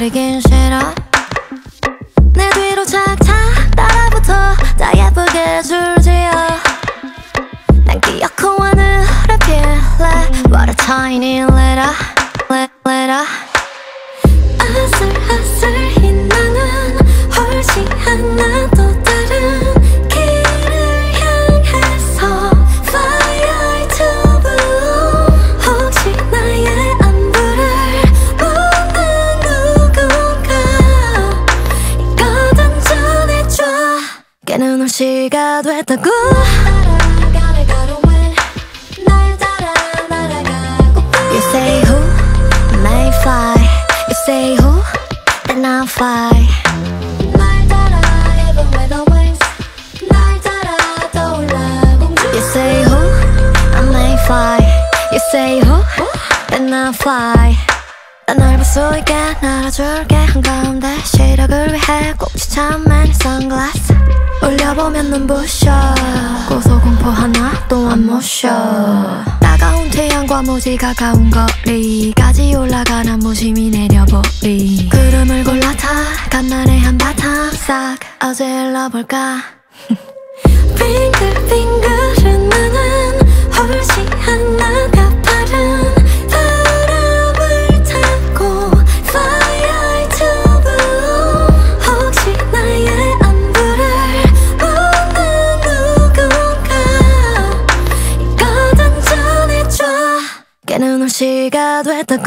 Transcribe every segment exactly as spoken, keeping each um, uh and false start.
버리긴 싫어. 내 뒤로 착착 따라붙어 다 예쁘게 줄지어. 난 기어코 하늘을 필래. What a tiny little, little. 아슬아슬히 나는 훨씬 하나 또 다른 길을 향해서 Fire to blue. 혹시 나의 안부를 묻는 누군가 이거든 전해줘. 깨는 올 시가 됐다고. You say who may fly. You say who, then I'll fly. 날 따라 even with the wings. 날 따라 떠올라 공주. You say who, I may fly. You say who, then I'll fly. 난 널 볼 수 있게 날아줄게. 한가운데 시력을 위해 꼭 추천한 선글라스. 올려보면 눈부셔. 고소공포 하나 또 안 모셔. 따가운 태양과 무지 가까운 거리까지 올라가는 무심히 내려보리. 구름을 골라타 간만에 한바탕 싹 어질러볼까. 빙글빙글은 나는 훨씬 하나가 빠른 바람을 타고 Fly to blue. 혹시 나의 안부를 묻는 누군가 이거든 전해줘. 깨는 올 시가 됐다고.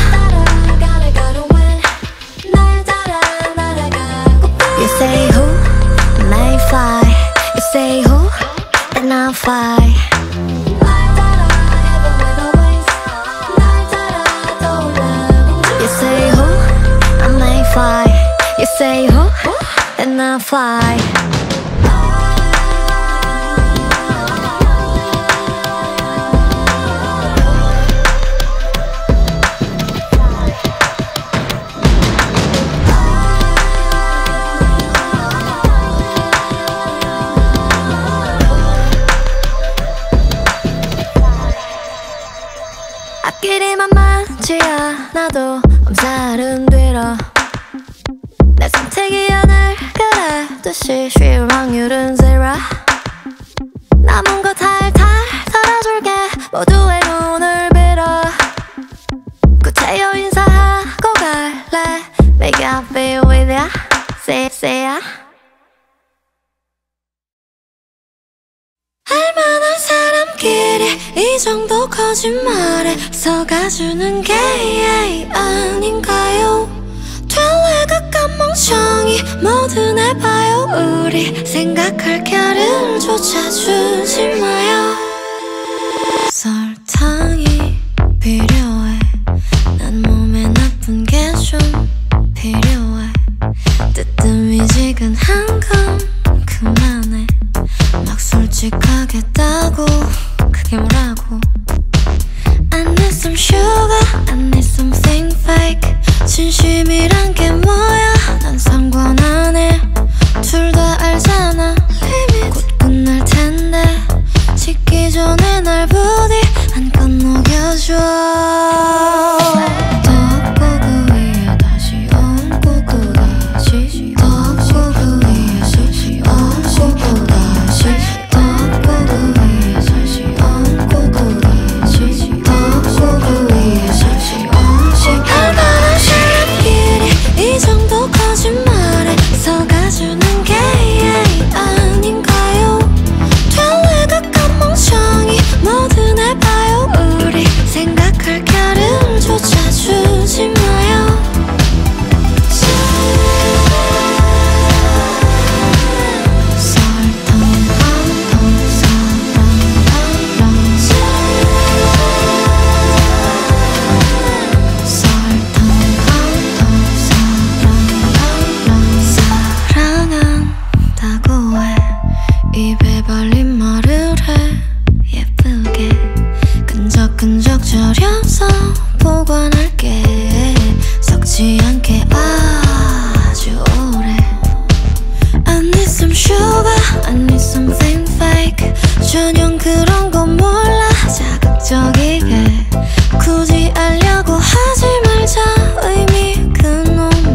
You say who may fly. You say who, then I'll fly. You say who, I may fly. You say who, then I'll fly. 앞길이만 많지 않아도 엄살은 뒤로. 내 선택이 하늘 그래듯이 쉬울 확률은 zero. 남은 거 탈탈 털어줄게. 모두의 눈을 빌어. 구체여 인사하고 갈래. Make I feel with ya. Say, say ya. 알만한 사람끼리 이 정도 거짓말에 속아주는 게 아닌가요? 될래 가까운 멍청이 뭐든 해봐요. 우리 생각할 겨를 조차 주지 마요. 설탕이 필요해. 난 몸에 나쁜 게 좀 필요해. 뜨뜻미지근한 건 그만해. 막 솔직하겠다고 그게 뭐라고. I need some sugar, I need something fake. 진심이란 게 뭐야 난 상관 안 해. 둘 다 알잖아 limit. 곧 끝날 텐데 식기 전에 날 부디 한껏 녹여줘. 덮고 그 위에 다시 얹고 그 다시 덮고 그 위에 다시 얹고 그 다시 덮고 그 위에 다시 얹고 그 다시 덮고 그 위에 다시 얹고. 알만한 사람끼리 이 정도 거짓말에 속아주는 게 아닌가요? 될래 가까운 멍청이 뭐든 해봐요. 우리 생각할 겨를 조차 주지 마요. 설탕 한통 사랑하라. 설탕 한통 사랑하라. 사랑한다고 해. 입에 발린 말을 해 예쁘게. 끈적끈적 저려서 보관할게. 썩지 않게 아주 오래. I need some sugar, I need something fake. 전혀 그런 거 몰라 자극적이게. 굳이 알려고 하지 말자. 의미 그놈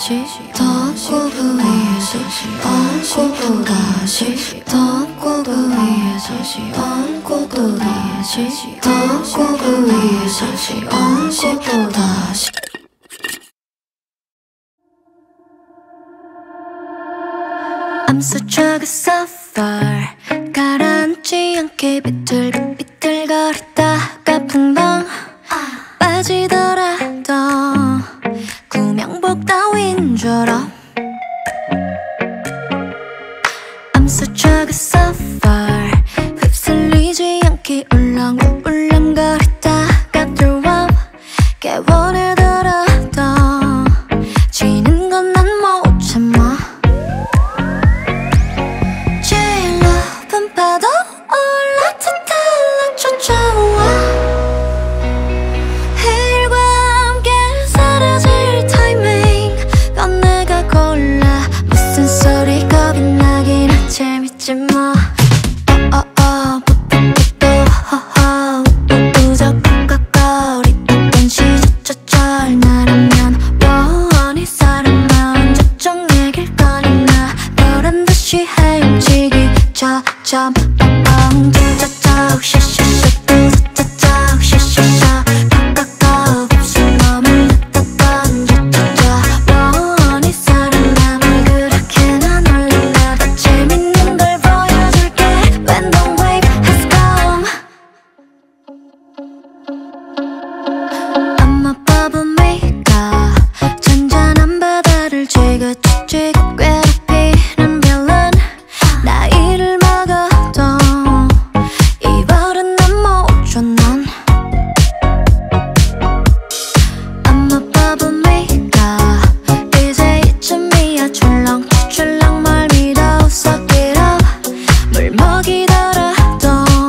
다시 더 없고 그 위에서 얹고 또 다시 더 없고 그 위에서 얹고 또 다시 더 없고 그 위에서 얹고 또 다시. I'm such a good suffer. 가라앉지 않게 비틀비틀거리다가 풍덩 빠지더라도 구명복 따윈 줄 알아. I'm such a good suffer. 휩쓸리지 않게 울렁울렁거리다가 들어 깨워내더라도 지는 건 난 못 참아. 제일 높은 파도 올라타탈라 쫓아와. 해일과 함께 사라질 타이밍 건 내가 골라. 무슨 소리 겁이 나긴 재밌지 뭐. 어어어 붓붓붓도 허허 우적거리던 시저절 나라면 원히 사람 마음 저쪽 얘길 꺼내나 너란 듯이 헤엄치기 저점 뻥뻥 쩌쩌쩌 샤샤샤 뚜쩌쩌 샤샤샤 깍깍깍 없이 몸을 흩었던 쩌쩌쩌 원히 사람 남을 그렇게 난 올린다. 더 재밌는 걸 보여줄게. When the wave has come. I'm a bubble maker. 잔잔한 바다를 지긋지긋 괴롭히는 빌런. 나이를 먹어도 이 버릇 난 못 줘 넌. I'm a bubble maker. 이제 이쯤이야 출렁출렁 뭘 믿어 suck it up. 물 먹이더라도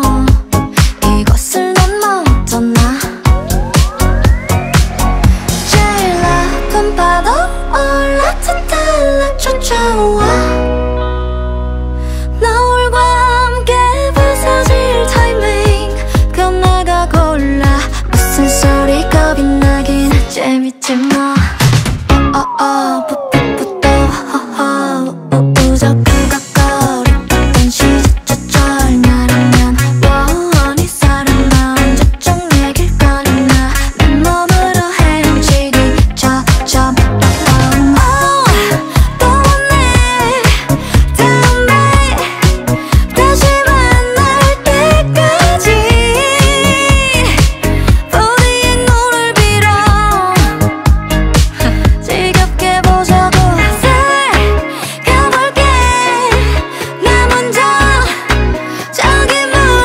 이것을 넌 못 떠나. 제일 높은 파도 올라타탈라 쫓아와. 노을과 함께 부서질 타이밍 그건 내가 골라. 무슨 소리 겁이 나긴 재밌지 뭐. 어어어 붓붓붓도 허허 우적거리던 시저절 나라면 원히 사람 마음 저쪽 얘길 꺼내나 내 몸으로 헤엄치기 저점 뻥뻥. 또 왔네 다음에 다시 만날 때까지 부디의 눈을 빌어 지겹게 보자고. 살가볼게 나 먼저 저기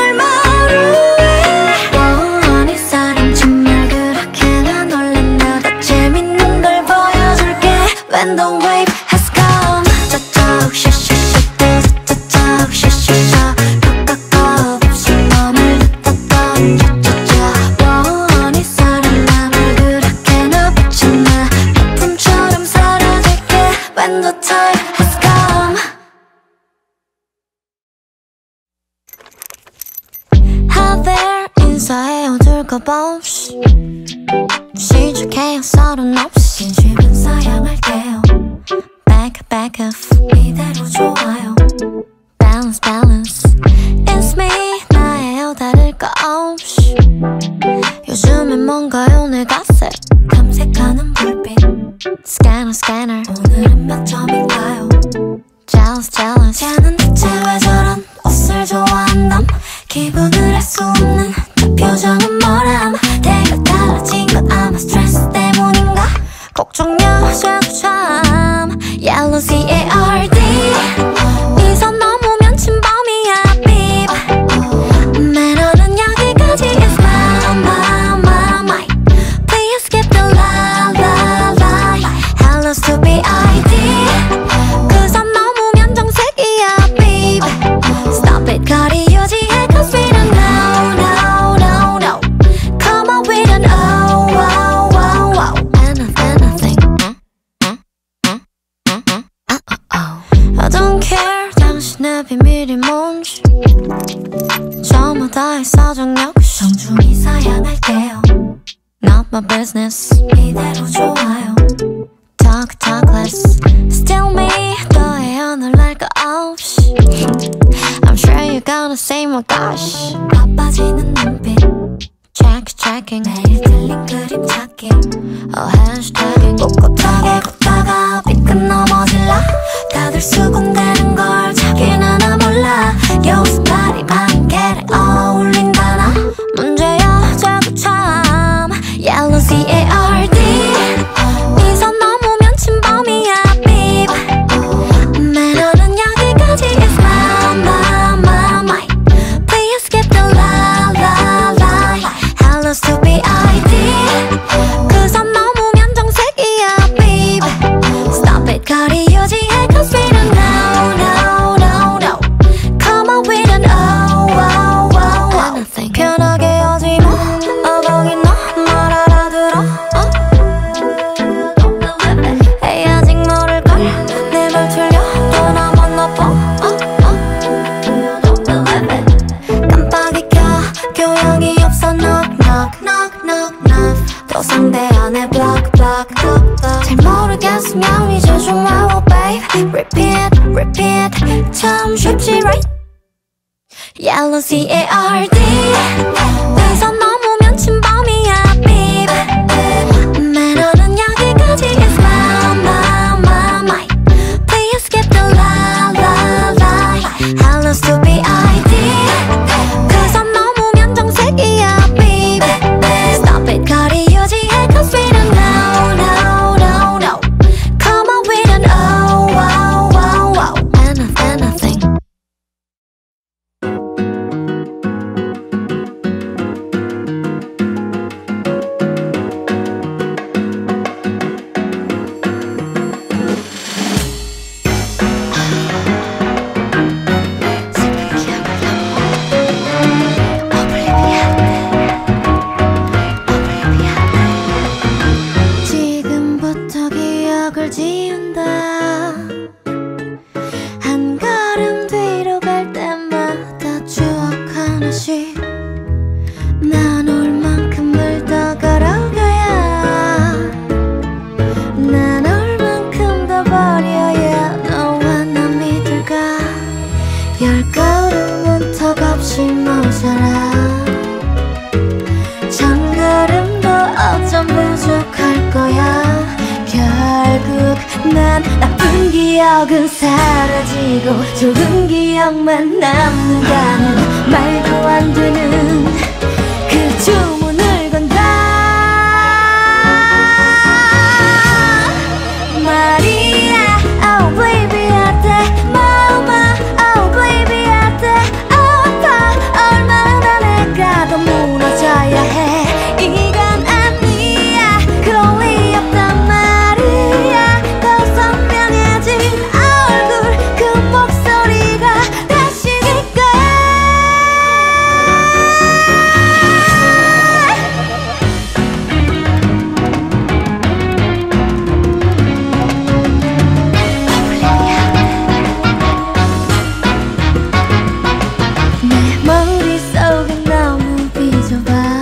물마루에 원히 사람 정말 그렇게 난 놀란다. 더 재밌는 걸 보여줄게. When the wave has come. 저쪽 샤샤샤 뚜저쩌 샤샤샤 깍깍깍 없이 몸을 흩었던 저저저 원히 사람 남을 그렇게 나 붙였나. 거품처럼 사라질게. When the time has come. How there 인사해 어둘까봐 없이 시작해요 서른 없이. 진심은 사양할게요. Back back off 이대로 좋아요. Balance balance It's me 나예요 다를 거 없이. 요즘엔 뭔가요 내 갓색 탐색하는 불빛. Scanner scanner 오늘은 몇 점인가요. Jealous jealous 쟤는 대체 왜 저런 옷을 좋아한담. 기분을 알 수 없는 저 표정은 뭐람. 내가 달라진 건 아마 스트레스 때문인가. 걱정여 자꾸 참 Yellow C A R D 이 선 넘으면 침범이야 beep. 매너는 여기까지 is my my my my. Please skip the la la la. Hello stupid I D 그 선 넘으면 정색이야 beep. Stop it 거리 유지해 cause we don't know no no no. Come on we don't know wow wow wow. Anything anything I don't care 당신의 비밀이 뭔지. 저마다의 사정 역시 정중히 사양할게요. Not my business 이대로 좋아요. Talk talk less my gosh. 바빠지는 눈빛 check checking 매일 틀린 그림 찾기 oh hashtagging 꼿꼿하게 걷다가 삐끗 넘어질라 다들 수군대는 걸 자기는 하나 몰라 여기서 말이 많은 게를 어울린다나 문제야 자꾸 참 Yellow C A R D 이선 넘으면 침범이야 beep 매너는 여기까지 is my my my my Please skip the la la la Hello stupid I D 그 선 넘으면 정색이야 beep Stop it 거리 유지해 cause we don't know no no no Come on we don't know wow wow wow Anything 편하게 하지 마 어 거기 너 말 알아들어 어? 에이 아직 모를걸 내 말 틀려 또 나만 나빠 어? 어? 깜빡이 켜 교양이 없어 knock knock knock knock knock 또 상대 안에 block block block block 잘 모르겠으면 이제 좀 와워 babe repeat repeat 참 쉽지 right Yellow C A R D 이선 넘으면 침범이야 beep 매너는 여기까지 is my my my my Please skip the la la la Hello stupid I D 그 선 넘으면 정색이야 beep Stop it 거리 유지해 cause we don't know no no no Come on we don't know wow wow wow Anything anything 지금부터 기억을 지운다 한 걸음 뒤로 갈 때마다 추억 하나씩 난 얼만큼을 더 걸어가야 난 얼만큼 더 버려야 너와 나 믿을까 열 걸음은 턱없이 모자라 천 걸음도 어쩜 부족할 거야 결국 난 나쁜 기억은 사라지고 좋은 기억만 남는다는 말도 안 되는 그 주문을 건다 마리아 oh baby 어때 마마 oh baby 어때 아파 얼마나 내가 더 무너져야 해 이건 아니야 그럴 리 없단 말이야 더 선명해진 얼굴 그 목소리가 다시 니까 내 머릿속은 너무 비좁아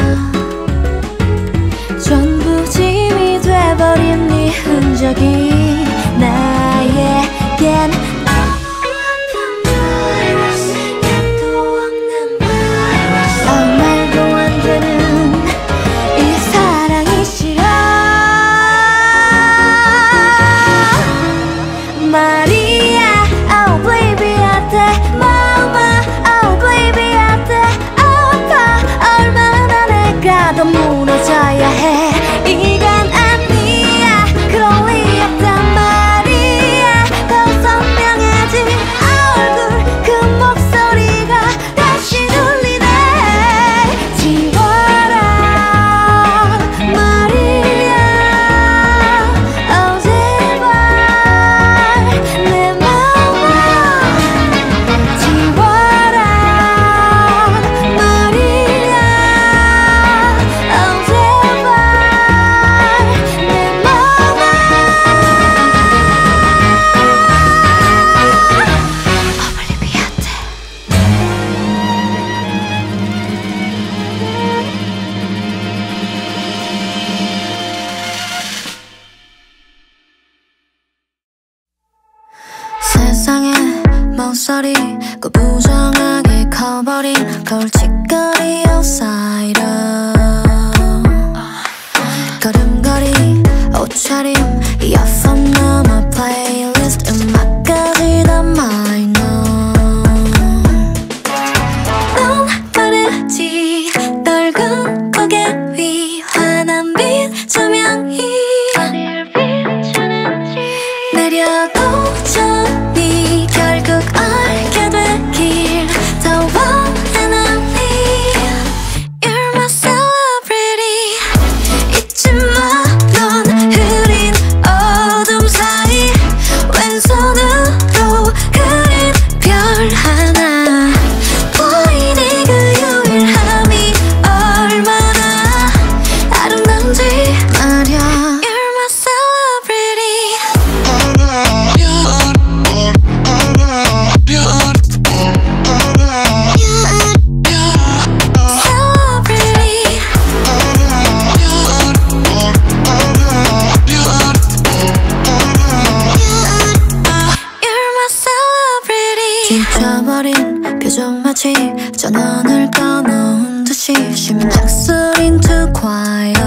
전부 짐이 돼버린 네 흔적이 나에겐 어, 말도 안 되는 이 사랑이 싫어 마리아 oh baby 어때 마마 oh baby 어때 아파 얼마나 내가 더 무너져야 해 이건 아니야 그럴 리 없단 말이야 더 선명해진 얼굴 그 목소리가 다시 들리네 지워라 마리아 oh 제발 내 마음 지워라 마리아 oh 제발 내 마음 오블리비아테 세상에 모서리 그 부정하게 커버린 거울 치거리 outsider 걸음걸이 옷차림 이어폰 넘어 플레이리스트 음악까지 다 minor 넌 빠르지 넓은 고개 위 환한 빛 조명이 어딜 비추는지 내려도 전이 결국 알게 될 길 더 원해 난 You're my celebrity 잊지 마 넌 흐린 어둠 사이 왼손으로 그린 별 하나 보이니 그 유일함이 얼마나 아름다운지 말야 You're my celebrity 지쳐버린 표정 마치 전원을 꺼놓은 듯이 심장 소린 too quiet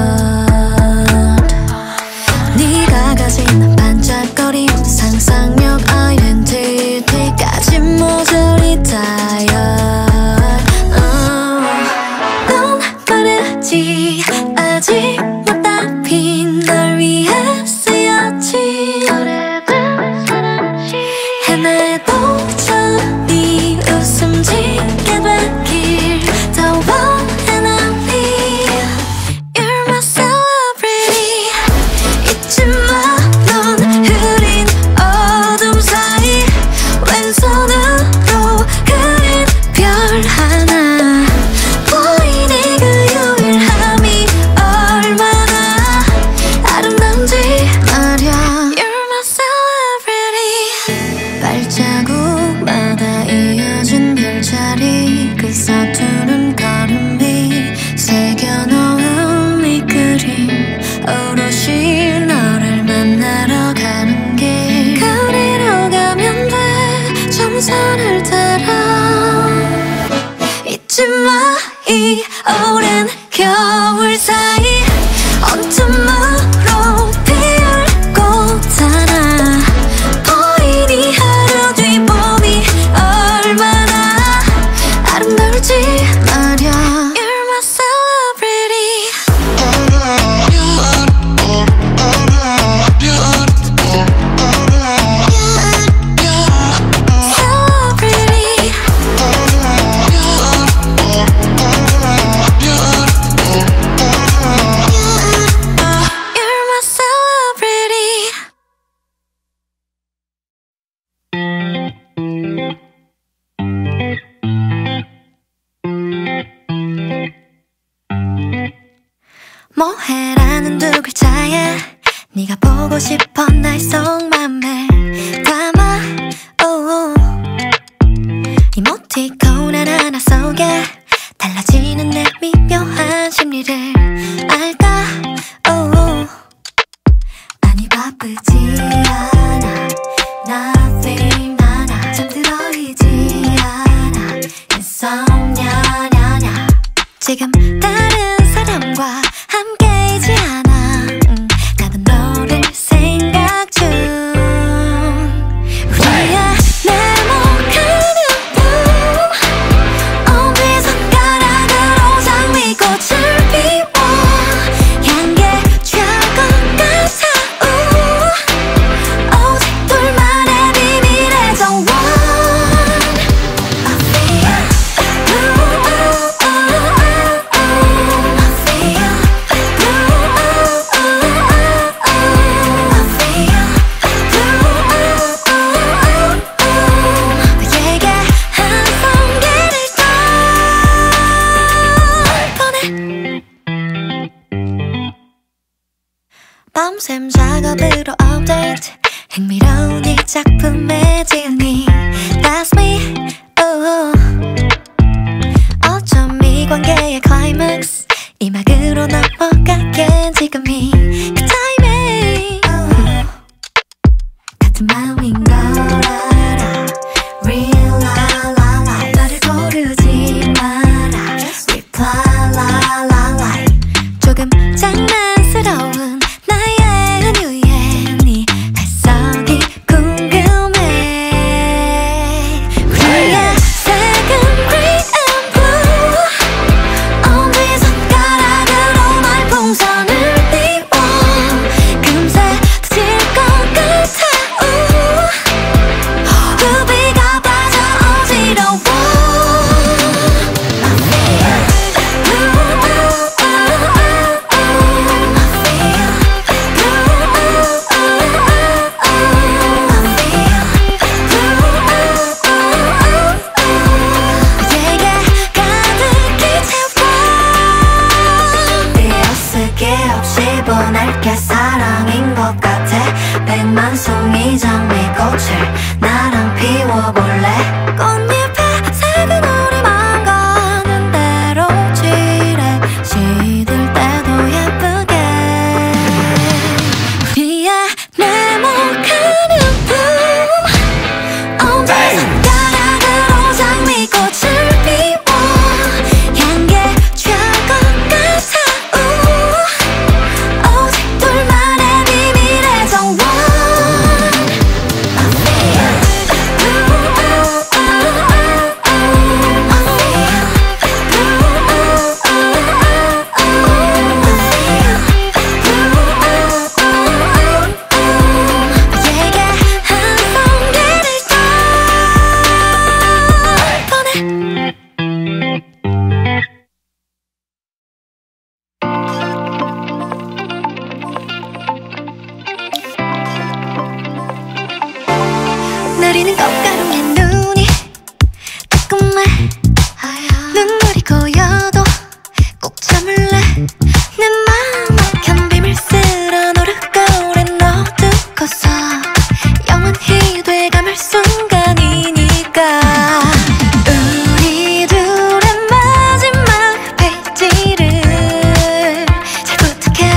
네가 가진 반짝거림 상상력 아이덴티티까지 모조리 tired uh. 넌 빠르지 아직 못다 핀 널 위해 쓰였지 오래된 사랑지 헤매도 네 웃음 짓게 될 길 더 원해 난 You're my celebrity 잊지 마 넌 흐린 어둠 사이 왼손으로 그린 별 하나 보이니 그 유일함이 얼마나 아름다운지 말야 You're my celebrity 발자국마다 이어진 별자리 그 서투른 걸음이 새겨놓은 이 그림 오롯이 너를 만나러 가는 길 거리로 가면 돼 점선을 따라 잊지 마 이 오랜 겨울 사이 온tum으로 피울 꽃 하나 보이니 하루 뒤 봄이 얼마나 아름다울지 말야 You're my celebrity Celebrity You're my celebrity 뭐해라는 두 글자에 네가 보고 싶어 날 속맘을 담아 oh. 이모티콘 하나하나 속에 달라지는 내 미묘한 심리를 알까 oh. 아니 바쁘지 않아 Nothing 나나 잠들어 있지 않아 insomnia 냐냐 지금 다른 사람과 함께이지 않아 음, 나도 너를 생각 중 우리의 네모칸 눈 어디 손가락으로 장미꽃을 피워 향기 취할 것 같아 우 오직 둘만의 비밀의 정원 I feel 밤샘 작업으로 업데이트 흥미로운 이 작품의 진위 That's me oh. 어쩜 이 관계의 클라이맥스 이 막으로 넘어가게 지금이 그 타이밍 oh. 같은 마음인 걸 알아 Real la la la 너를 고르지만 내게 사랑인 것 같아. 백만 송이 장미꽃을 나랑 피워볼래. 꽃잎에 색은 우리만 가는 대로 칠해. 시들 때도 예쁘게 우리의 네모칸 유품 언제 손가락으로 장미꽃을 피워. 향기에 취할 것 같아. 우 오직 둘만의 비밀의 정원. 너에게 한 송이를 더 보내. 내리는 꽃가루에 눈이 따끔해. 눈물이 고여도 꼭 참을래. 내 맘 막힌 비밀 쓸어 노릇거울에 넣어두고서 영원히 돼가물 순간이니까. 우리 둘의 마지막 페이지를 잘 부탁해.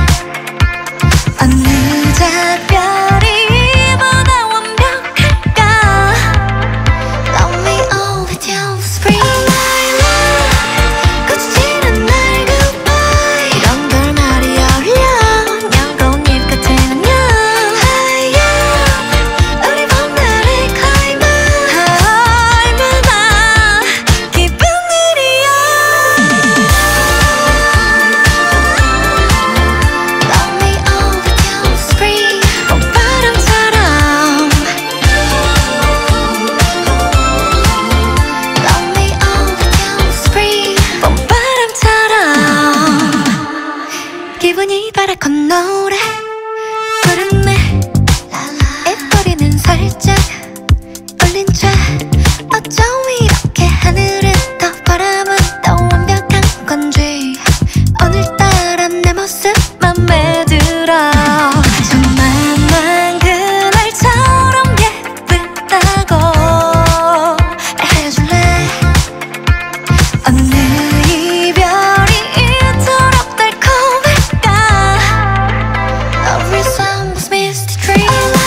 어느 작별이 보다 완벽할까. Love me all with you, spring my love. 꽃이 지는 날 goodbye. 이런 걸 말이 어울려. 연꽃잎 같은 안녕. Hey you, 우리 봄날의 climax. 얼마나 기쁜 일이야. Love me all with you, spring 봄바람처럼. Love me all with you, spring 봄바람처럼. 기분이 바라건 노래 부르네. 입꼬리는 살짝 올린 채 어쩜 이렇게 하늘은 더 바람은 더 완벽한 건지 오늘따라 내 모습 맘에 들어. 정말만 그날처럼 예쁘다고 말해줄래. 어느 이별이 이토록 달콤할까. Love resembles misty dream.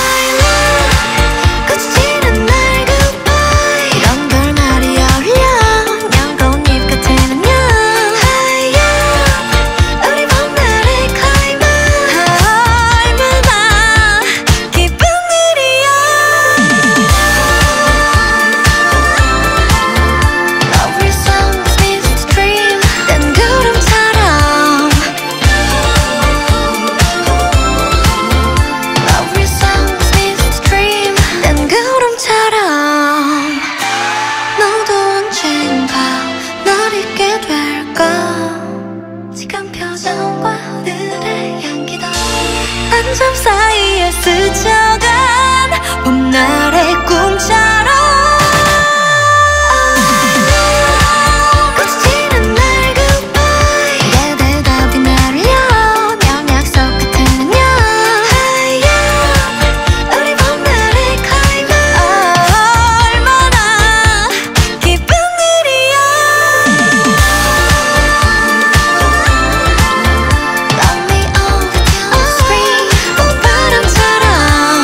꽃이 지는 날 goodbye. 이런 걸 말이 어울려. 연꽃잎 같은 안녕. Hey you, 우리 봄날의 climax. 얼마나 기쁜 일이야. Love resembles misty dream. 난 구름처럼. Love resembles misty dream. 난 구름처럼. 너도 언젠가 날 잊게 될까. 지금 표정과 오늘의 향기도 한점 사이에 스쳐간 봄날의 꿈처럼. 꽃이 지는 날 goodbye. 이게 대답이 날려. 영 약속 같은 안녕. Hey you, 우리 봄날의 climax. 얼마나 기쁜 일이야. Love me all with you, spring 봄바람처럼.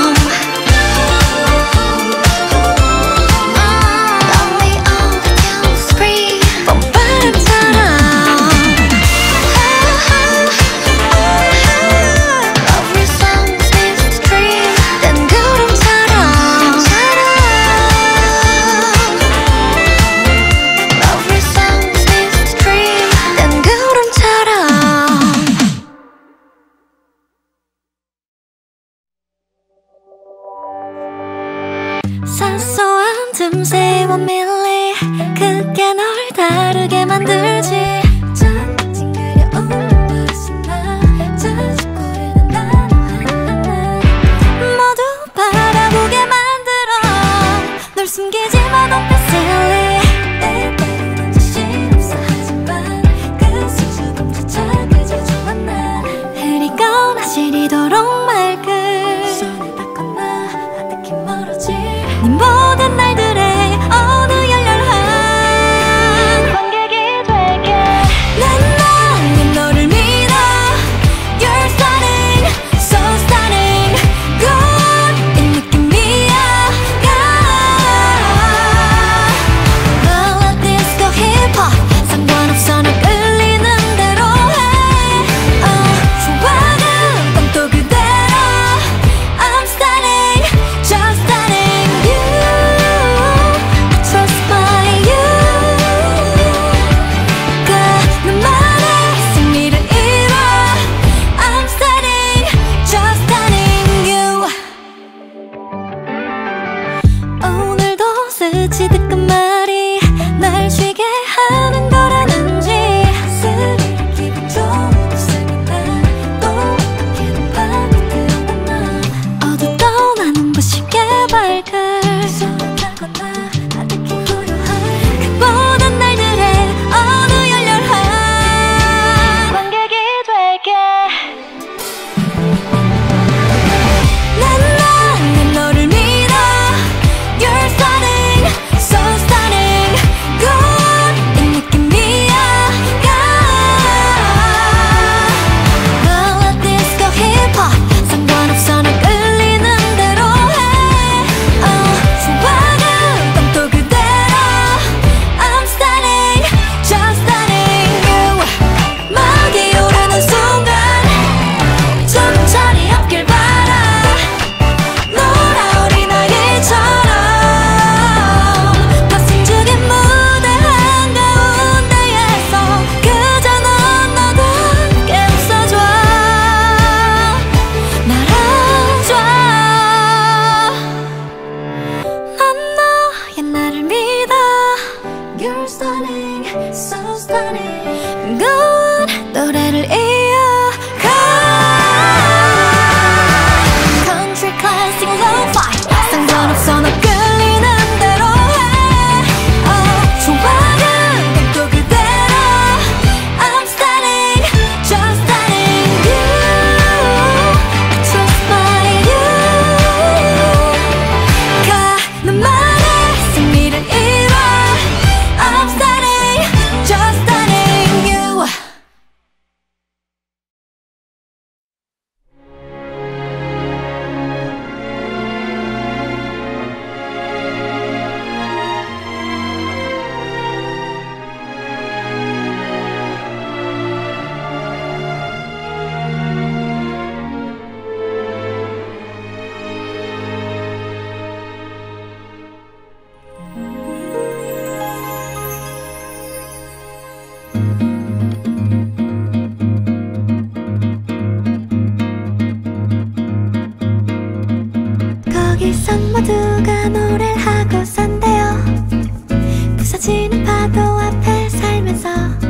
여기선 모두가 노래를 하고 산대요. 부서지는 파도 앞에 살면서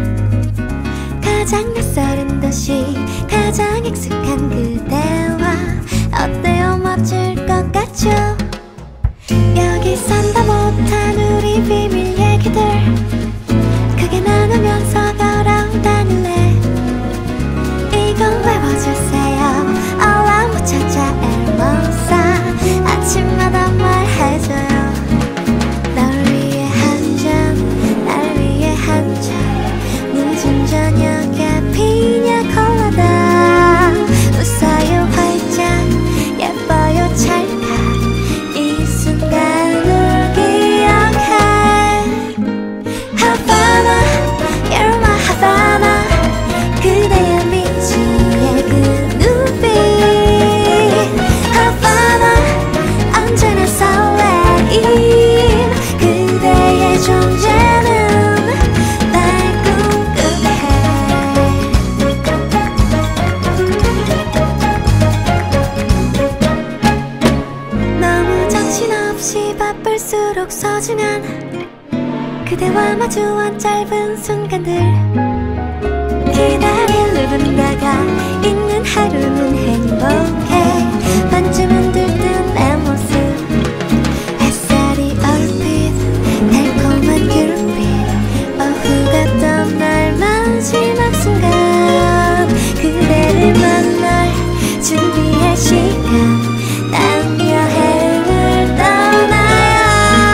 가장 낯설은 도시, 가장 익숙한 그대와 어때요? 멋질 것 같죠? 여기선 다 못한 우리 비밀 얘기들 크게 나누면서 걸어다닐래. 이건 외워주세요. 알람 찾아 엘모사 아침마다 말해줘요. 널 위해 한 잔, 날 위해 한 잔, 늦은 저녁에 피냐 콜라다. 웃어요 활짝, 예뻐요 찰칵, 이 순간을 기억해. Havana, you're my Havana. 그대의 미지의 그 눈빛. Havana, 언제나 설레임. 그대의 존재는 날 꿈꾸게 해. 너무 정신없이 바쁠수록 소중한 그대와 마주한 짧은 순간들. 기다릴 누군가가 있는 하루는 행복해. 반쯤은 들뜬 내 모습, 햇살이 얼핏 달콤한 귤빛. 오후가 떠날 마지막 순간 그대를 만날 준비할 시간. 난 여행을 떠나요.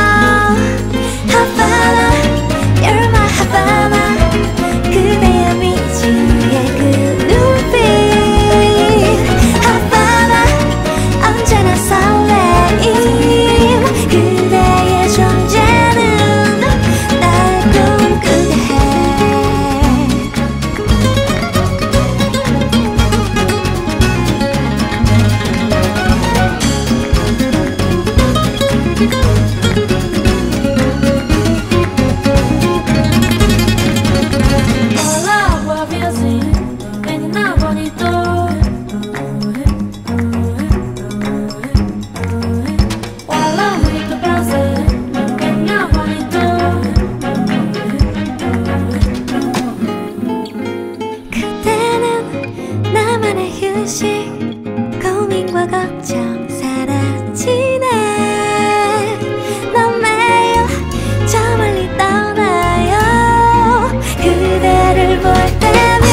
Havana, you're my Havana. 그대의 미지의 그 눈빛. Havana, 언제나 설레임. 그대의 존재는 날 꿈꾸게 해. 그때는 나만의 휴식, 고민과 걱정 사라지네. 넌 매일 저 멀리 떠나요. 그대를 볼 때면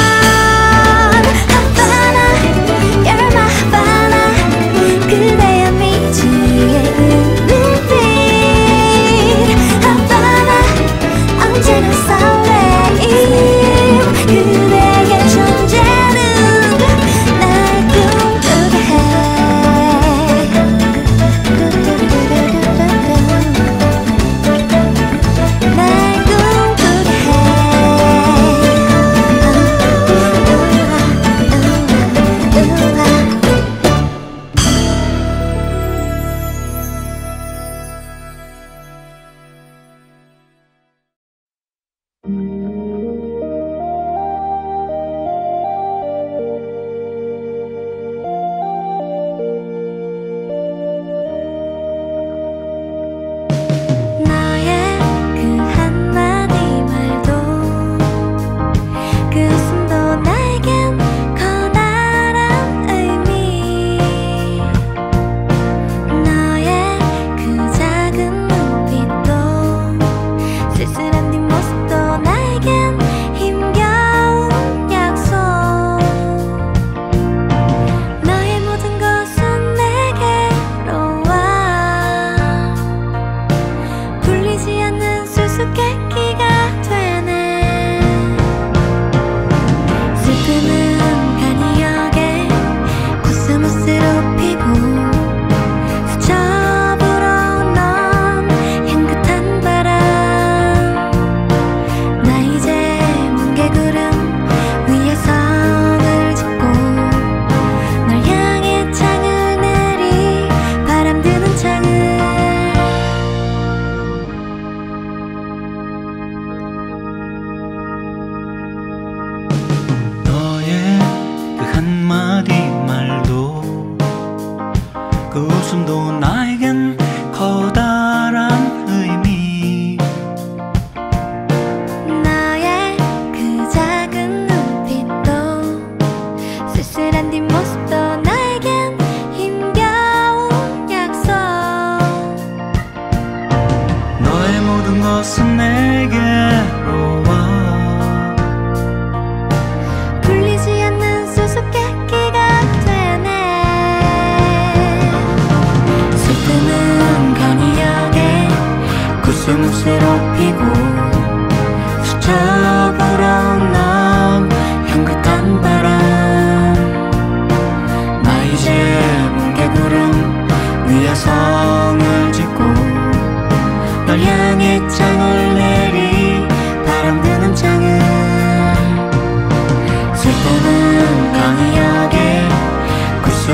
Havana, you're my Havana. 그대의 미지의 그 눈빛. Havana, 언제나 설레임. 그대의 존재는 날 꿈꾸게 해.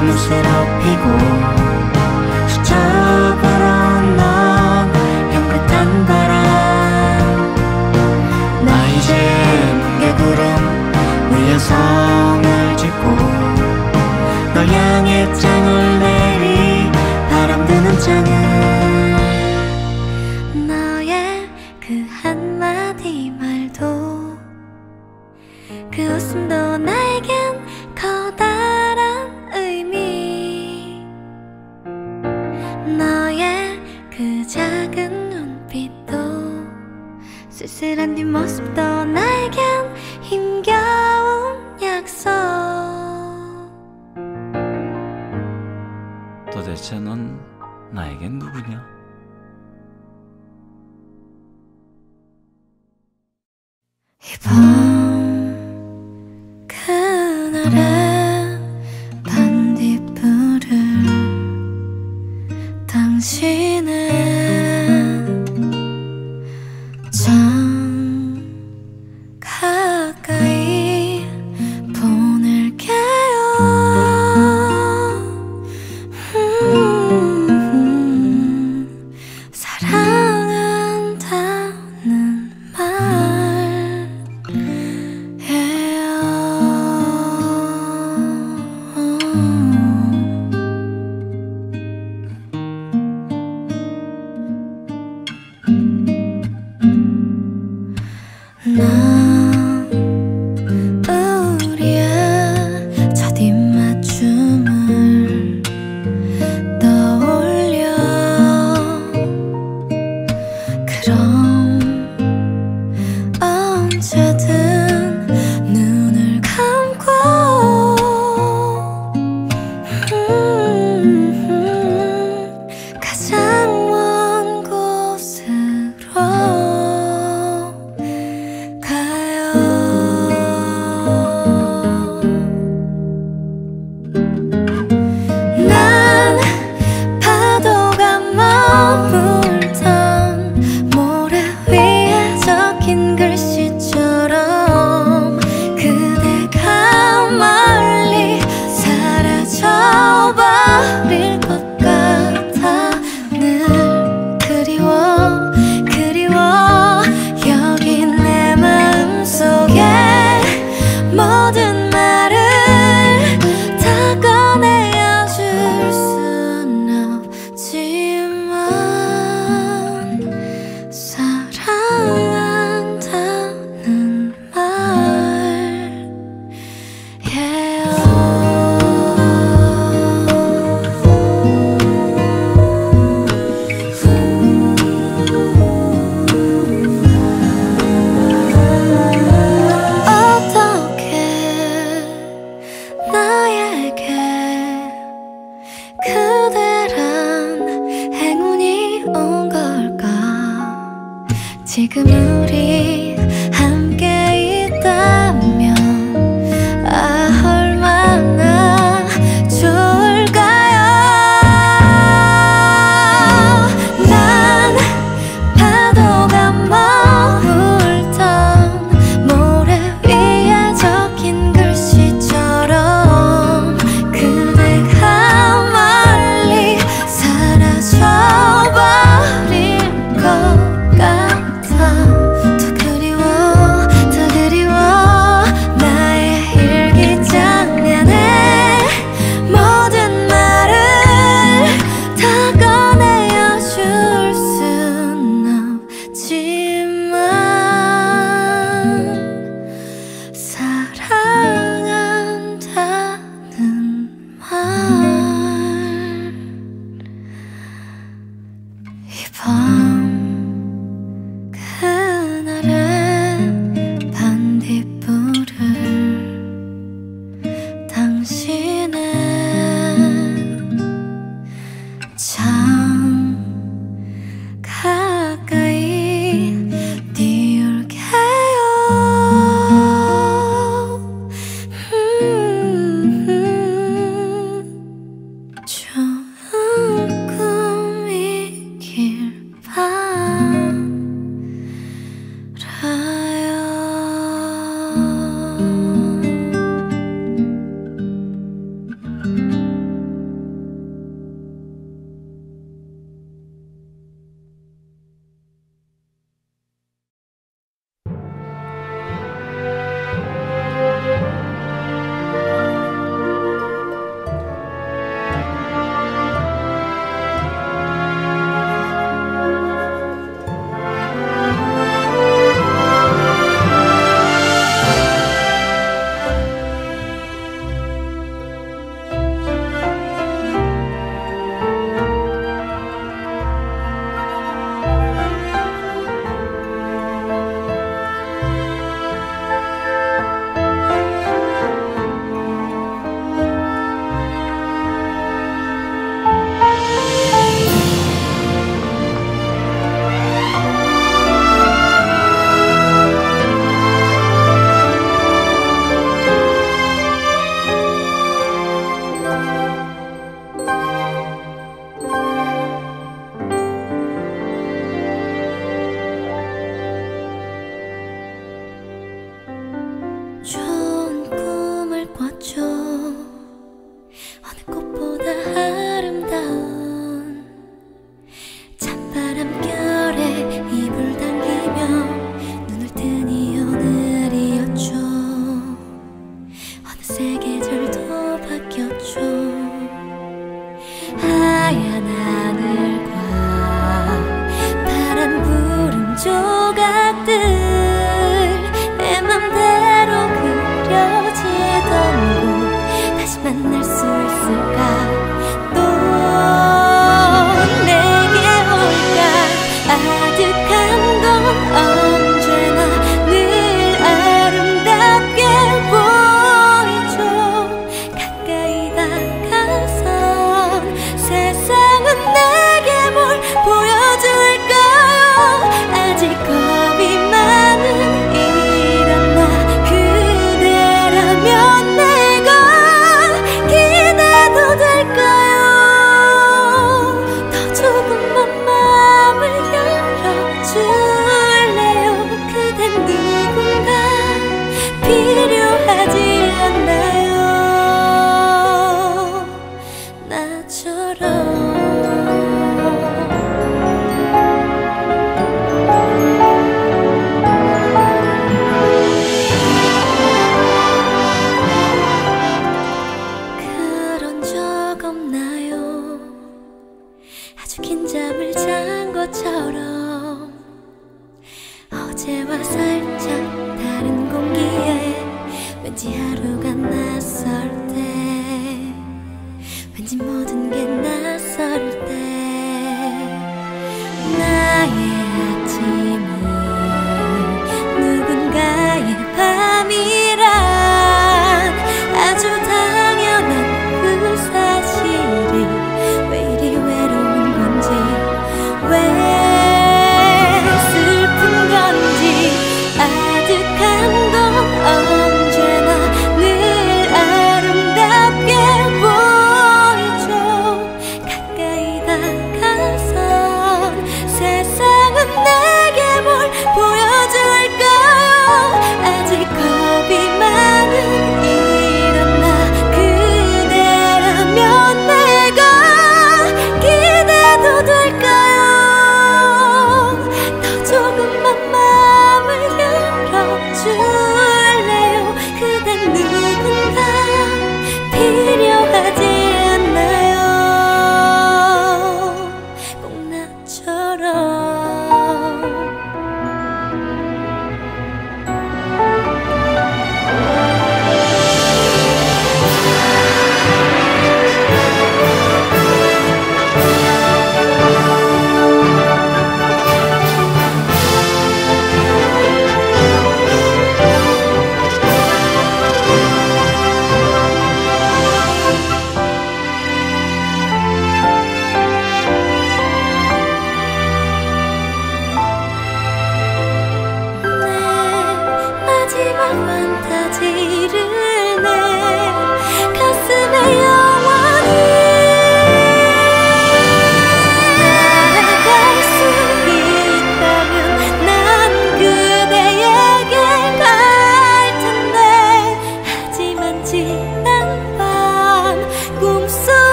연못을 엎이고 스쳐버린 넌 향긋한 바람. 나 이제 뭉게구름 위에 성을 짓고 널 향해 장을 내리 바람 드는 장을. 너의 그 한마디 말도 그 웃음도 나에겐 커다란 의미. 너의 그 작은 눈빛도 쓸쓸한 뒷모습도 나에겐 힘겨운 약속. 도대체 넌 나에겐 누구냐? 이밤 그날의 반딧불을 당신은 참 가까이 보낼게요. 음, 사랑한다는 난 우리의 첫 입맞춤을 떠올려. 그럼 언제든 눈을 감고 음, 가장 먼 곳으로 난 파도가 머물던 모래 위에 적힌 글씨처럼 그대가 멀리 사라져버릴 것 같아. 늘 그리워 그리워 여기 내 마음속에 모든 말을 다 꺼내야 줄 순 없지만 사랑한다는 어떻게 나에게 그대란 행운이 온 걸까. 지금 우리 함께 있다면 아 얼마나 좋을까요. 난 파도가 머물던 모래 위에 적힌 글씨처럼 이제 계절도 바뀌었죠. 하얀 하늘과 파란 구름 조각들 내 맘대로 그려지던 곳 다시 만날 수 있을까? 또 내게 올까? 아득한 건 언제나 늘 아름답게 보이죠.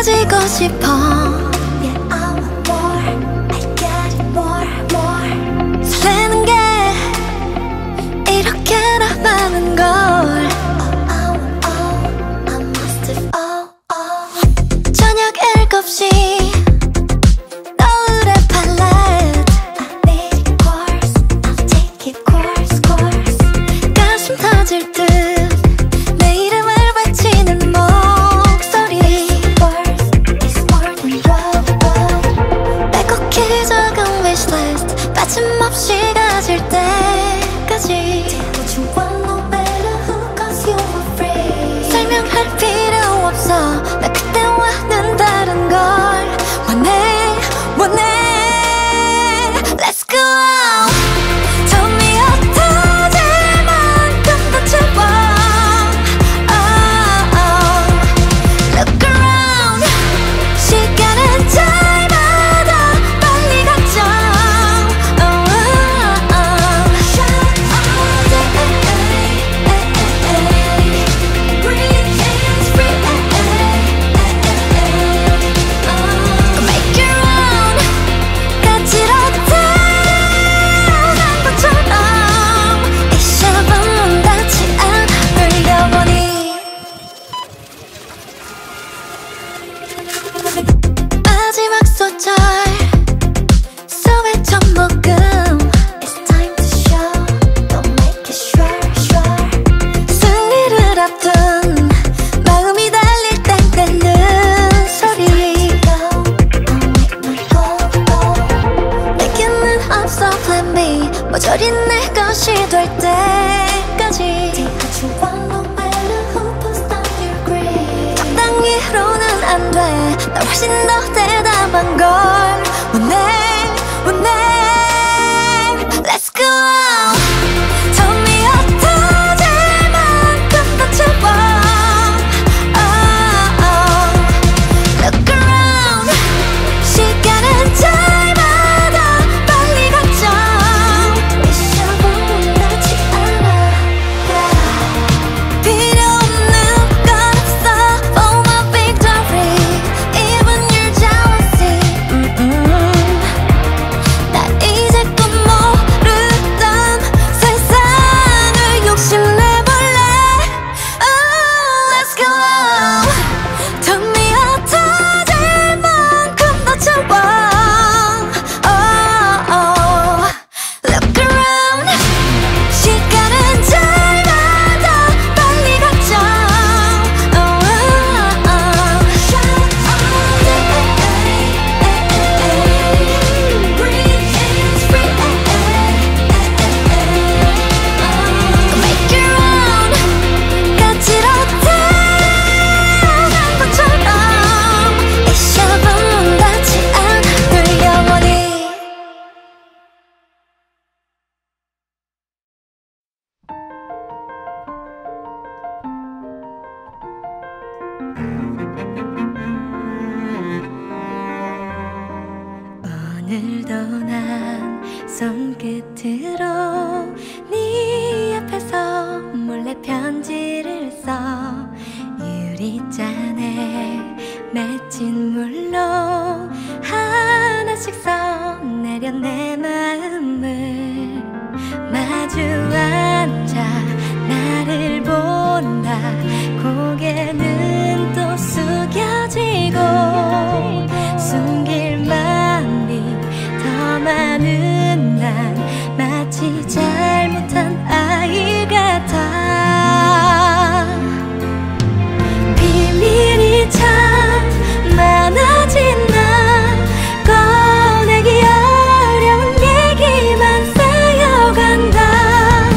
가지고 싶어. Yeah, I want more, I get it more, more. 설레는 게 이렇게나 많은 걸. Oh, oh, oh, I must have, oh, oh. 저녁 일곱 시 노을의 팔레트. I need it course, I'll take it course, course. 가슴 터질 듯 내 이름을 외치는 목소리. It's more than love, love. 빼곡히 적은 wishlist 빠짐없이 가질 때까지. What you want no matter who, cause you are free. 설명할 필요 없어 나 그때와는 다른 걸 원해 원해. Let's go. Tell me 어떠질 만큼 더 채워. Oh, oh. Look around. 시간은 잘마다 빨리 가죠. Oh, oh, oh. Shine all day. Breathe in free. Oh, make your own. 까지렇다 난 것처럼 이 샵은 문 닫지 않을 영원히. 마지막 소절 소외 첫 모금. It's time to show, don't make it sure, sure. 승리를 앞둔 마음이 달릴 땐 내는 소리. 내게는 없어 plan B. 모조리 내 것이 될 때까지. 적당히로는 안 돼. 나 훨씬 더 대담한 걸 원해 원해. Let's go. Tell me 어떠질 만큼 더 채워. Oh, oh. Look around. 시간은 잘마다 빨리 가죠. 이 샵은 문 닫지 않아. 필요 없는 건 없어 for my victory. Even your jealousy. Mm-mm. 날 이제껏 모르던 세상을 욕심내볼래. Oh, let's go. Tell me 어떠질 만큼 더 채워. Oh, oh. Look around. 시간은 잘마다 빨리 가죠. Oh, oh, oh. Shine all day. Breathe in free. Make your own. 까지렇다 난 것처럼 이 샵은 문 닫지 않을 영원히. 오늘도 난 손끝으로 네 앞에서 몰래 편지를 써. 유리잔에 맺힌 물로 하나씩 써내려 내 마음을. 마주 앉아 나를 본다. 고개는 또 숙여지고 숨길 맘이 더 많은 난 마치 잘못한 아이 같아. 비밀이 참 많아진 나. 꺼내기 어려운 얘기만 쌓여간다.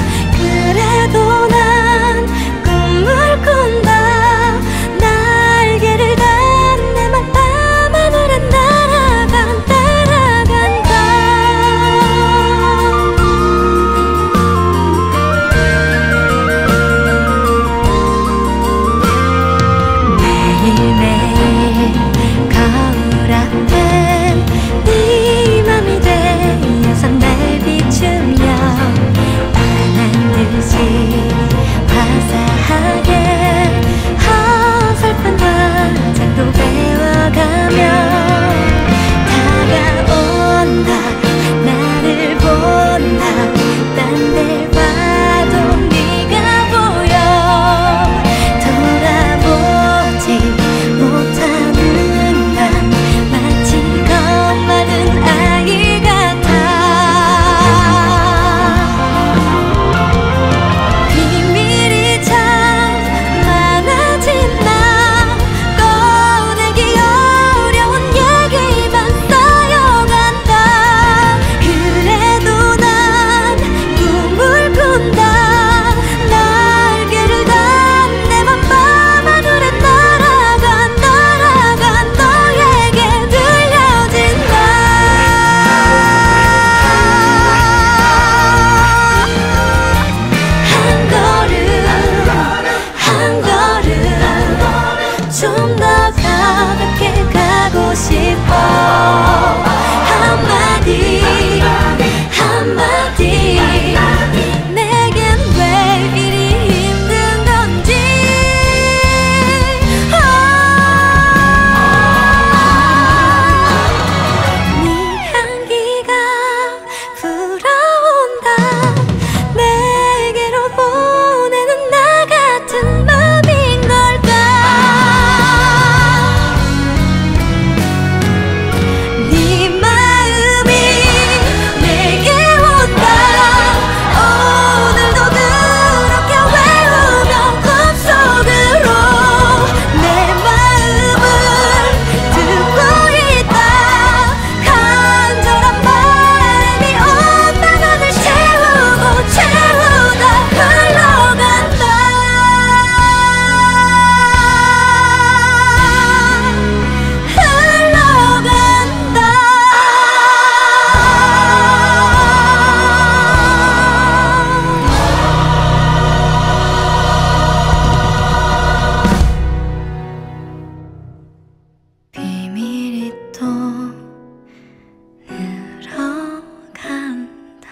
가볍게 가고 싶어. 한마디 한마디 내겐 왜 이리 힘든 건지. 네 향기가 불어온다. 내게로 보내는 나 같은 맘인 걸까. 네 마음이 내게 온다. 오늘도 그렇게 외우며 꿈속으로 내 마음을 듣고 있다. 간절한 바람이 온 방안을 채우고 채우다 흘러간다. 흘러간다. 비밀이 또 늘어간다.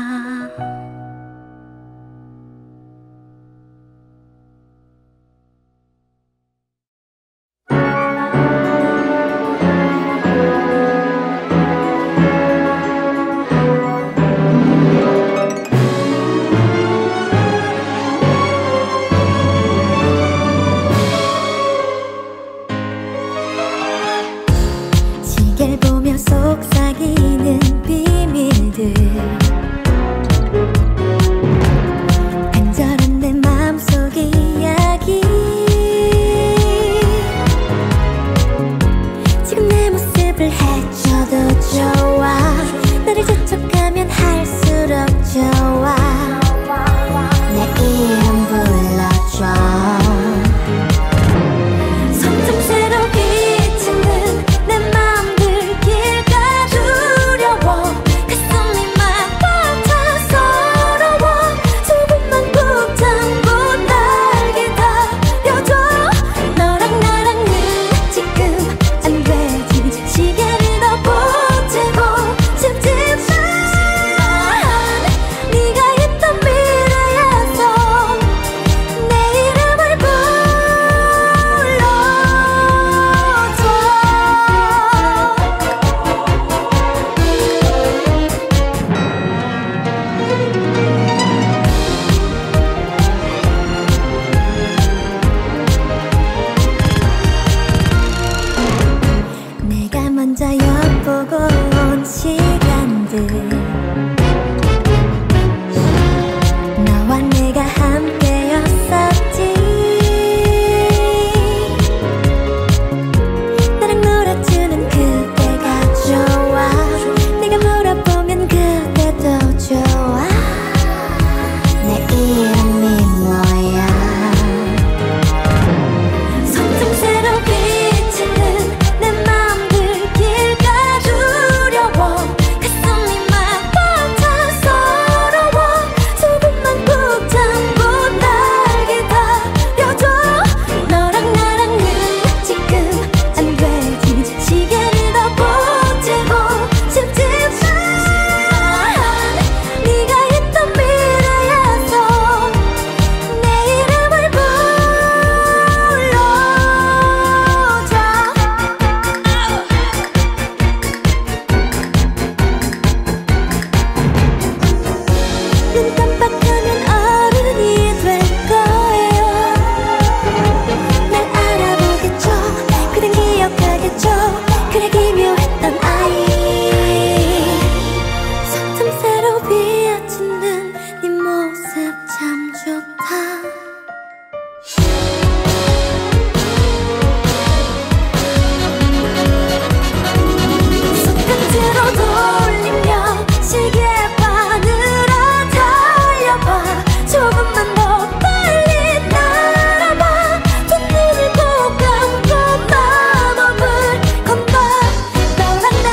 시계를 보며 속삭이는 비밀들. 간절한 내 맘속 이야기. 지금 내 모습을 해쳐도 좋아. 너를 재촉하면 할수록 좋아. 내 이름 불러줘. 점점 새로 비치는 내 맘들 길가 두려워. 가슴이 막 벅차 서러워. 조금만 푹 참고 날 기다려줘. 너랑 나랑은 지금 안 되지. 시계를 더 보채고 싶지만 네가 있던 미래에서 내 이름을 불러줘. 내가 먼저 엿보고 온 시간들. 너와 내가 함께였었지. 나랑 놀아주는 그때가 좋아. 내가 물어보면 그때도 좋아. 내 이름이 뭐야. 점점 새로 비치는 내 맘들 길가 두려워. 가슴이 막 벅차 서러워. 조금만 푹 참고 날 기다려줘. 너랑 나랑은 지금 안 되지. 시계를 더 보채고 싶지만 네가 있던 미래에서 내 이름을 불러줘. 눈 깜빡하면 어른이 될 거예요. 날 알아보겠죠. 그댄 기억하겠죠. 그래 기묘했던 아이. 점점 새로 비어지는 네 모습 참 좋다. 손끝으로 돌리며 시계바늘아 달려봐. 조금만 더 빨리 날아봐. 두 눈을 꼭 감고 마법을 건다. 너랑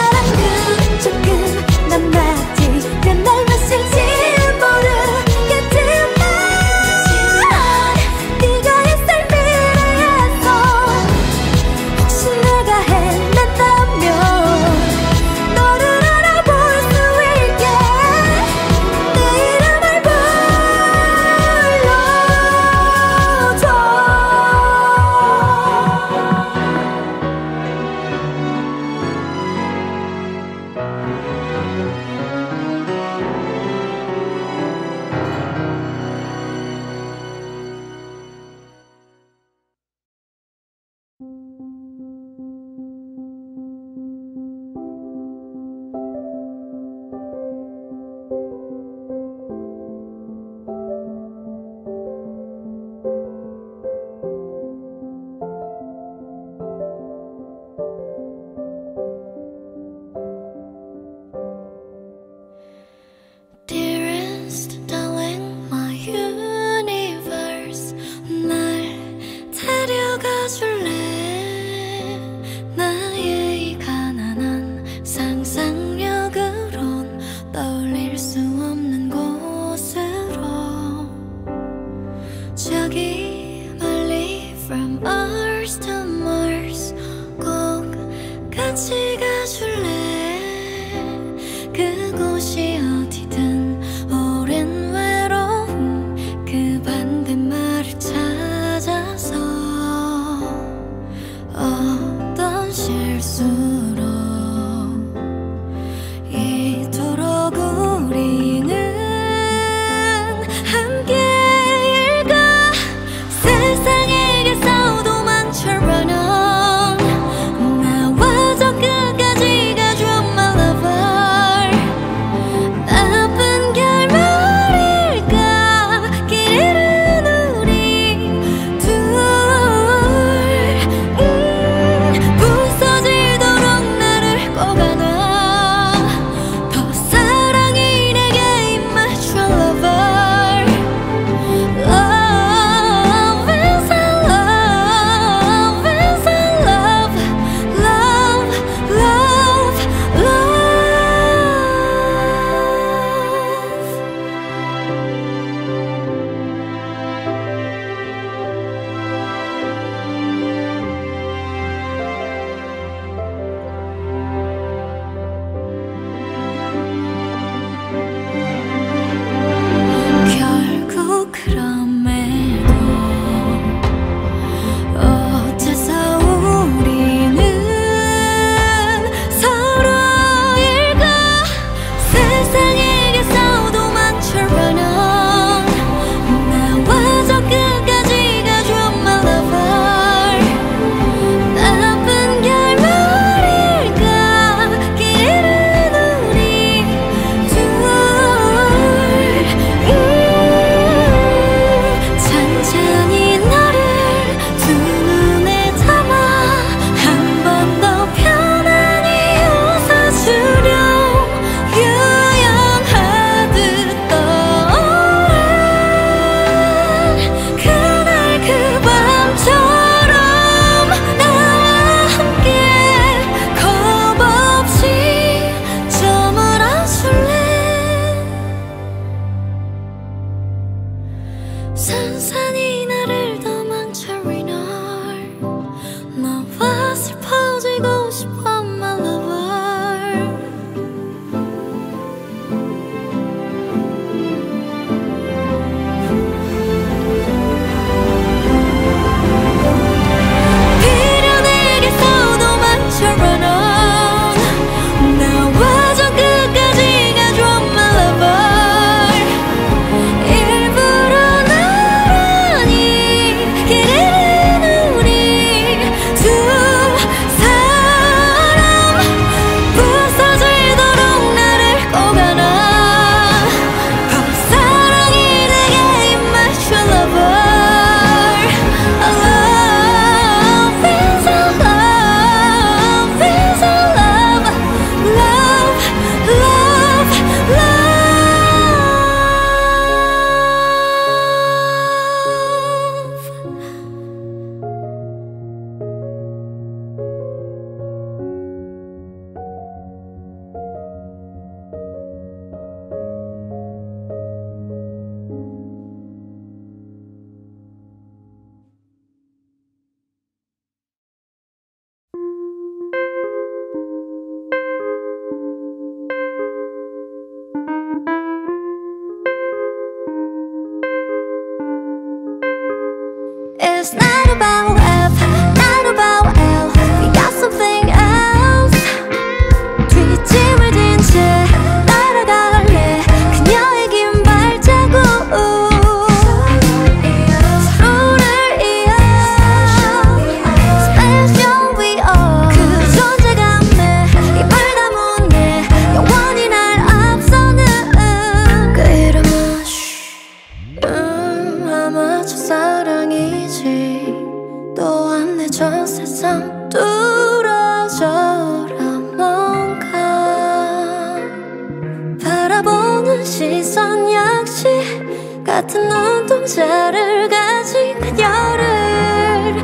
같은 눈동자를 가진 그녀를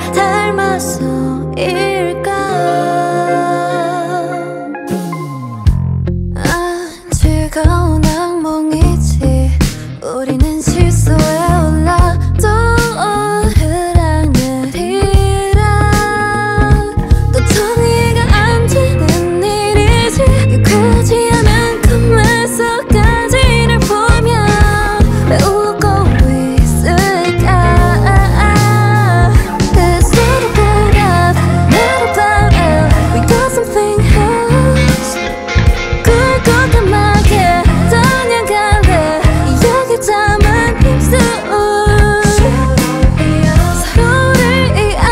닮아서일까. 아, 즐거운 악몽이지. 우리는 실수에 올라 또 흐랑늘이라. 또 정리가 안 되는 일이지. 유쾌하지 않은 꿈을 속까지를 보며 왜 웃고 있을까. Cause what about us, what about us, we got something else. 굵고 까맣게 떠나갈래. 여기 담은 힘수 서로를 위한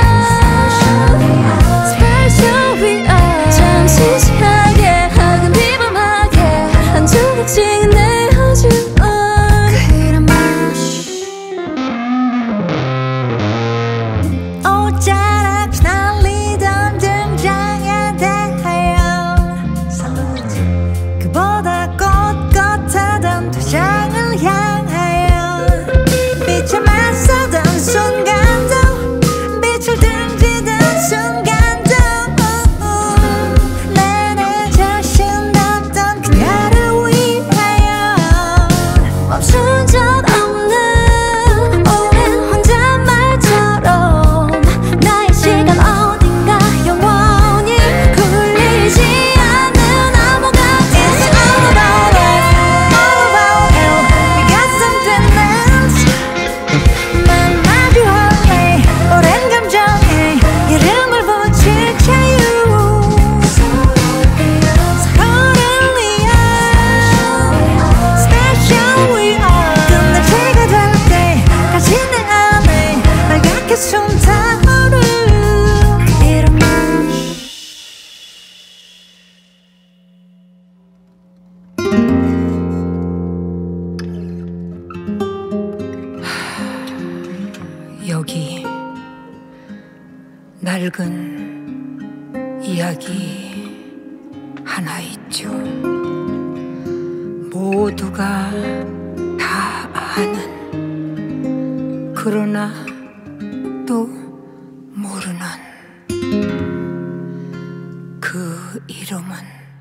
Special we are. 잠시 시하게 하긴 비범하게 한 조각씩 내어준 그런 말. 옷자락 날리던 등장에 대하여 그보다 꼿꼿하던 퇴장을 향하여 빛에 맞서던 순간도 빛을 등지던 순간도 내내 자신 없던 그녀를 위하여 멈춘 적 없는 오랜 혼잣말처럼 나의 시간 어딘가 영원히 굴리지 않는 암호 같은 It's all about us, all about you. We got something else. 난 마주할래. 오랜 감정에 이름을 붙일 자유. 서로를 위한 Special we are. 끝내체가 될 때까지 내 안에 빨갛게 숨타오르 이런 말. 여기 낡은 이야기 하나 있죠. 모두가 다 아는, 그러나 또 모르는 그 이름은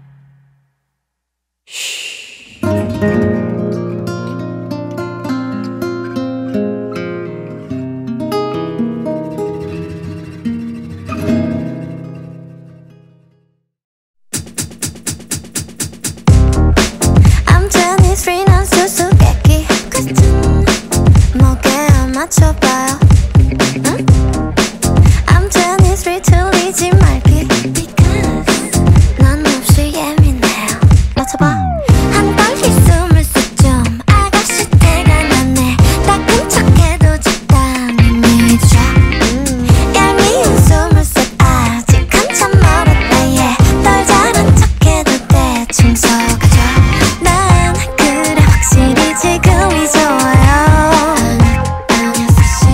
I'm twenty-three 난 수수께끼 목에 안 맞춰봐요. 응? I'm twenty-three 틀리지 말기. 난 몹시 예민해요. 맞춰봐. 한 떨리 숨을 쑥 좀 아가씨 때가 났네. 따끈 척해도 적당히 믿어줘. 얄미운 숨을 쑥 아직 한참 멀었다. yeah. 떨자는 척해도 대충 속아줘. 난 그래 확실히 지금이 좋아요. 아니었어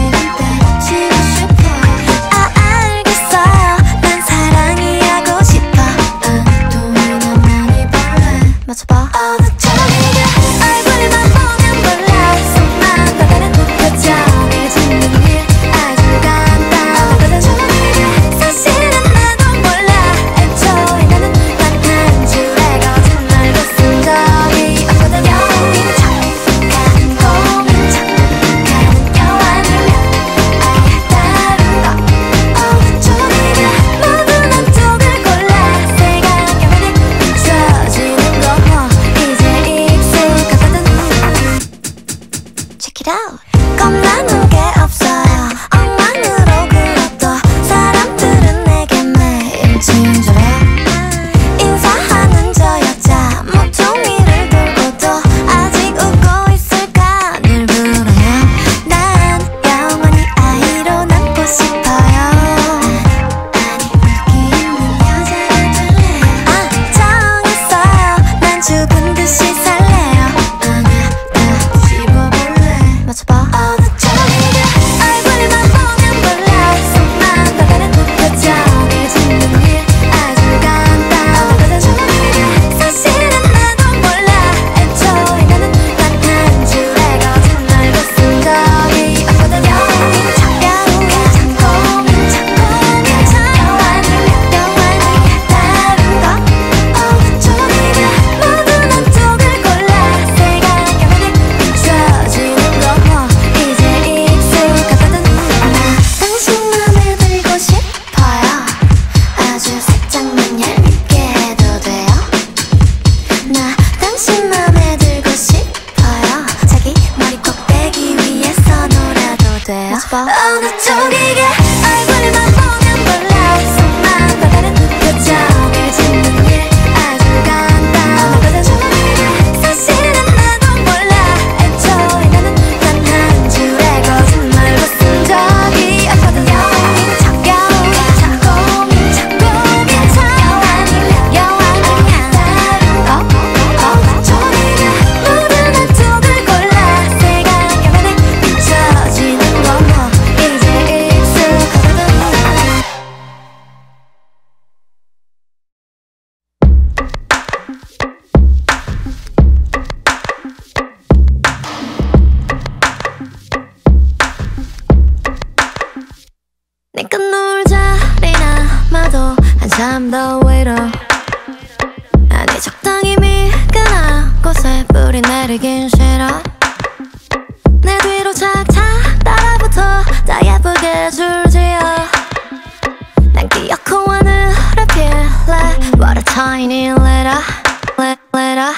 I'm the waiter. 아니 적당히 미끈한 곳에 뿌리 내리긴 싫어. 내 뒤로 착착 따라붙어 다 예쁘게 줄지어. 난 기어코 하늘을 필래. What a tiny letter, letter.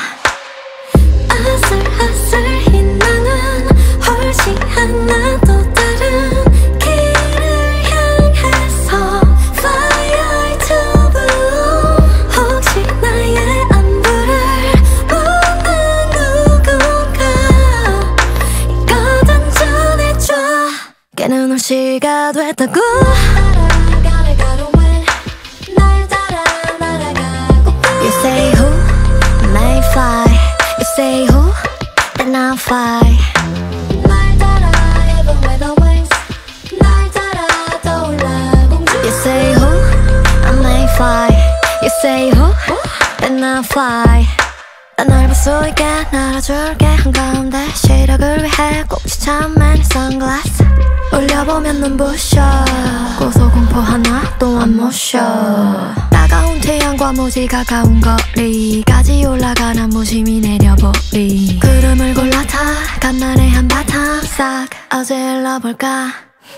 아슬아슬히 나는 훨씬 하나 또 다른 길을 향해서 Fire to bloom. 혹시 나의 안부를 묻는 누군가 이거든 전해줘. 깨는 올 시가 됐다고. You say who may fly. You say who, then I'll fly. 날 따라 even with the wings. 날 따라 떠올라 공주. You say who, I may fly. You say who, then I'll fly. 난 널 볼 수 있게 날아줄게. 한가운데 시력을 위해 꼭 지참한 선글라스. 올려보면 눈부셔. 고소공포 하나 또 안 모셔. 따가운 태양과 무지 가까운 거리까지 올라가는 무심히 내려보리. 구름을 골라 타 간만에 한바탕 싹 어질러볼까.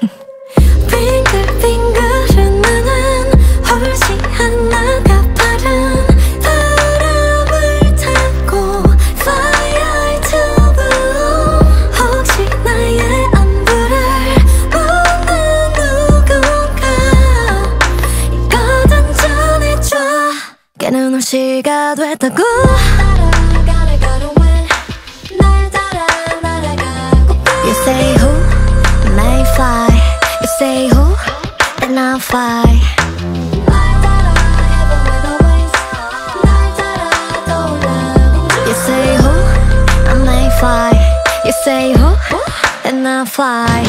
빙글빙글은 나는 훨씬 하나가 빠른 바람을 타고 Fire to bloom. 혹시 나의 안부를 묻는 누군가 이거든 전해줘. 깨는 올 시가 됐다고. You say who may fly. You say who, then I'll fly. You say who, I may fly. You say who, then I'll fly.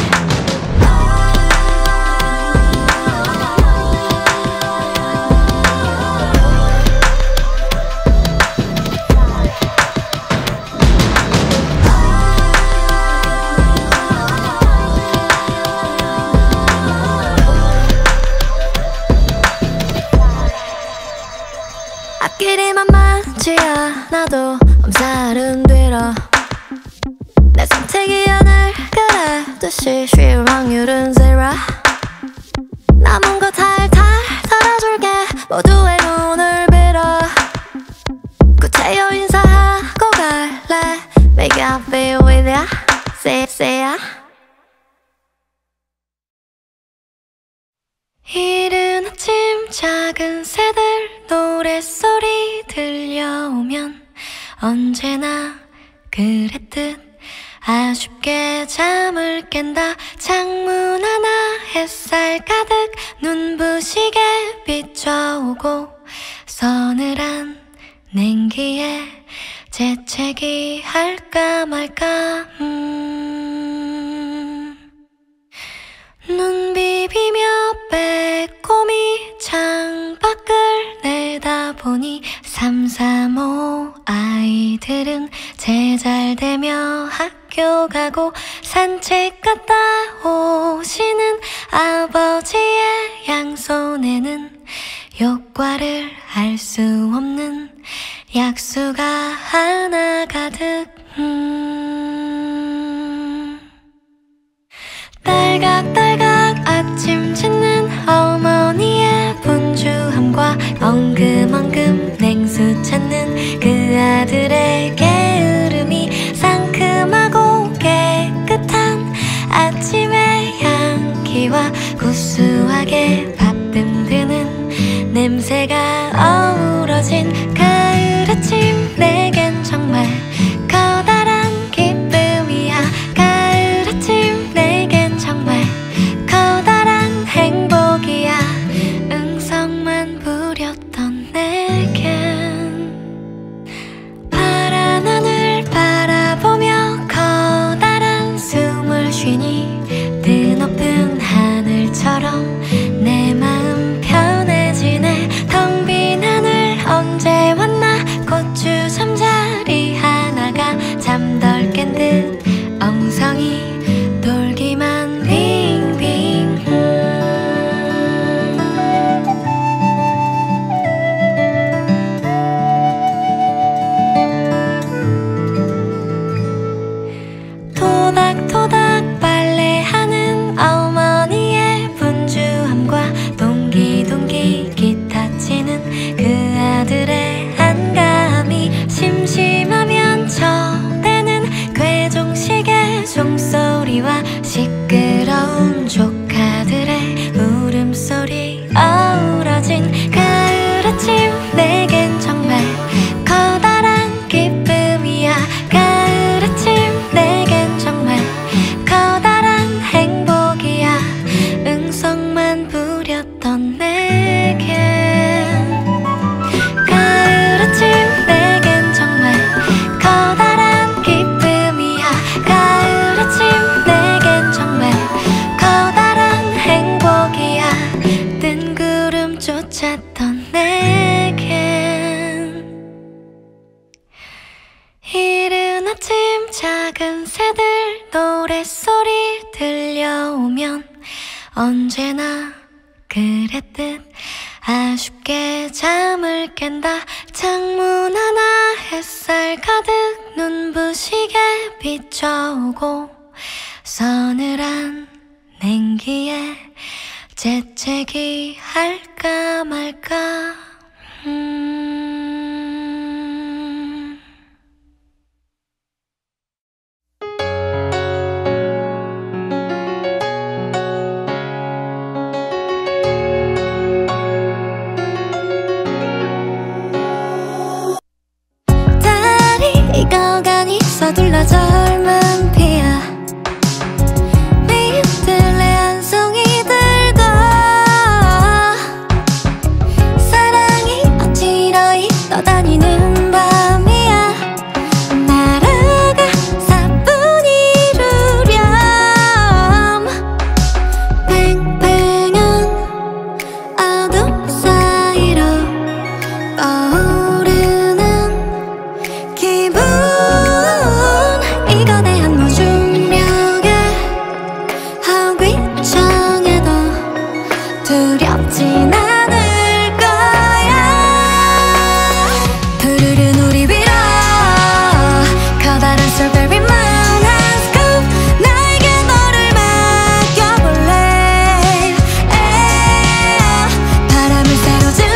앞길이만 많지 않아도 엄살은 뒤로. 내 선택이 하늘 그래듯이 쉬울 확률은 zero. 남은 거 탈탈 털어줄게. 모두의 눈을 빌어. 구태여 인사하고 갈래. Make I feel with ya. Say, say ya. 이른 아침 작은 새들 노랫소리 들려오면 언제나 그랬듯 아쉽게 잠을 깬다. 창문 하나 햇살 가득 눈부시게 비춰오고 서늘한 냉기에 재채기 할까 말까. 음. 눈 비비며 빼꼼히 창밖을 내다보니 삼삼오오 아이들은 제잘되며 학교 가고 산책 갔다 오시는 아버지의 양손에는 효과를 알 수 없는 약수가 하나 가득. 음. 딸각딸각 아침 짓는 어머니의 분주함과 엉금엉금 냉수 찾는 그 아들의 게으름이 상큼하고 깨끗한 아침의 향기와 구수하게 밥듬드는 냄새가 어우러진 가을 아침. 내겐 정말 커다란 기쁨이야. 가을 아침 내겐 정말 커다란 행복이야. 응성만 부렸던 내겐 파란 하늘 바라보며 커다란 숨을 쉬니 드높은 하늘처럼 내 마음 편해지네. 텅 빈 하늘 언제 그 아들의 안감이 심심하면 저대는 괴종식의 종소리와 시끄러운 조카들의 울음소리 어우러진 가을 아침 내겐 정말 커다란 기쁨이야. 가을 아침 내겐 정말 커다란 행복이야. 응성만 부렸던 내겐 가을 아침 내겐 정말 커다란 기쁨이야. 가을 아침 내겐 정말 커다란 행복이야. 뜬구름 쫓았던 내겐 이른 아침 작은 새들 노랫소리 들려오면 언제나 그랬듯 아쉽게 잠을 깬다. 창문 하나 햇살 가득 눈부시게 비춰오고 서늘한 냉기에 재채기 할까 말까. 음... 익어가니 서둘러 젊은 피야. 밑들레 한 송이 들고 사랑이 어지러이 떠다니는 밤이야. 나라가 사뿐히 이루렴. 팽팽한 어둠 사이로 떠오르는 기분. 이거대한 무중력에 허귀청해도 두렵진 않을 거야. 푸르른 우리 위로 커다란 strawberry moon 한 scoop. 나에게 너를 맡겨볼래. 에어 바람을 새로 질러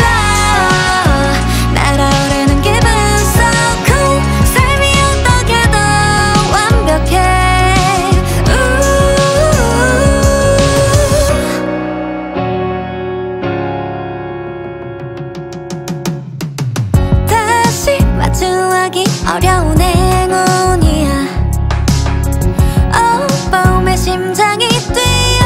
날아오르는 기분 so cool. 삶이 어떻게 더 완벽해. 다시 마주하기 어려운 행운이야. 어, 봄의 심장이 뛰어.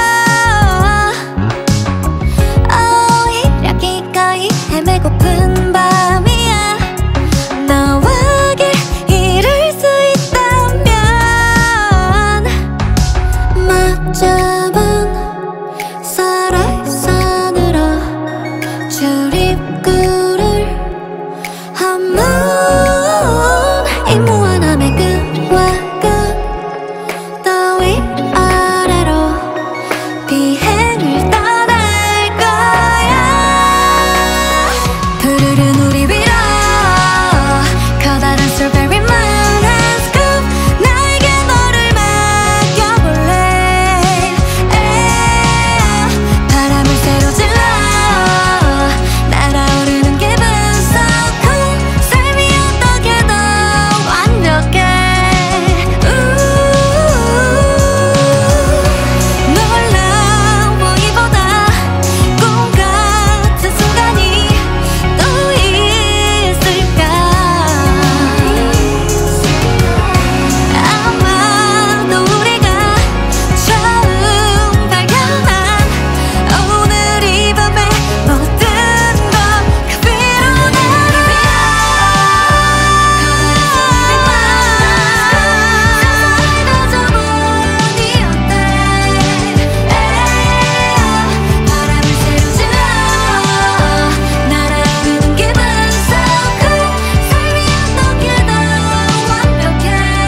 오히려 기꺼이 헤매고픈 밤이야. 너와 길 잃을 수 있다면 맞잡은 서로의 손으로 출입구를 한문. 이 무한함의 끝과 끝 더 위아래로 비행을 떠날 거야. 푸르른 우리 위로 커다란 strawberry moon 한 scoop. 나에게 너를 맡겨볼래. 에어 바람을 새로 질러 날아오르는 기분 so cool. 삶이 어떻게 더 완벽해. 놀라워이보다 꿈 같은 순간이 또 있을까. 아마도 우리가 처음 발견한 오늘 이 밤의 모든 건 그대로 나를 바람을 새로 질러 날아오르는 기분 so cool. 삶이 어떻게 더 완벽해.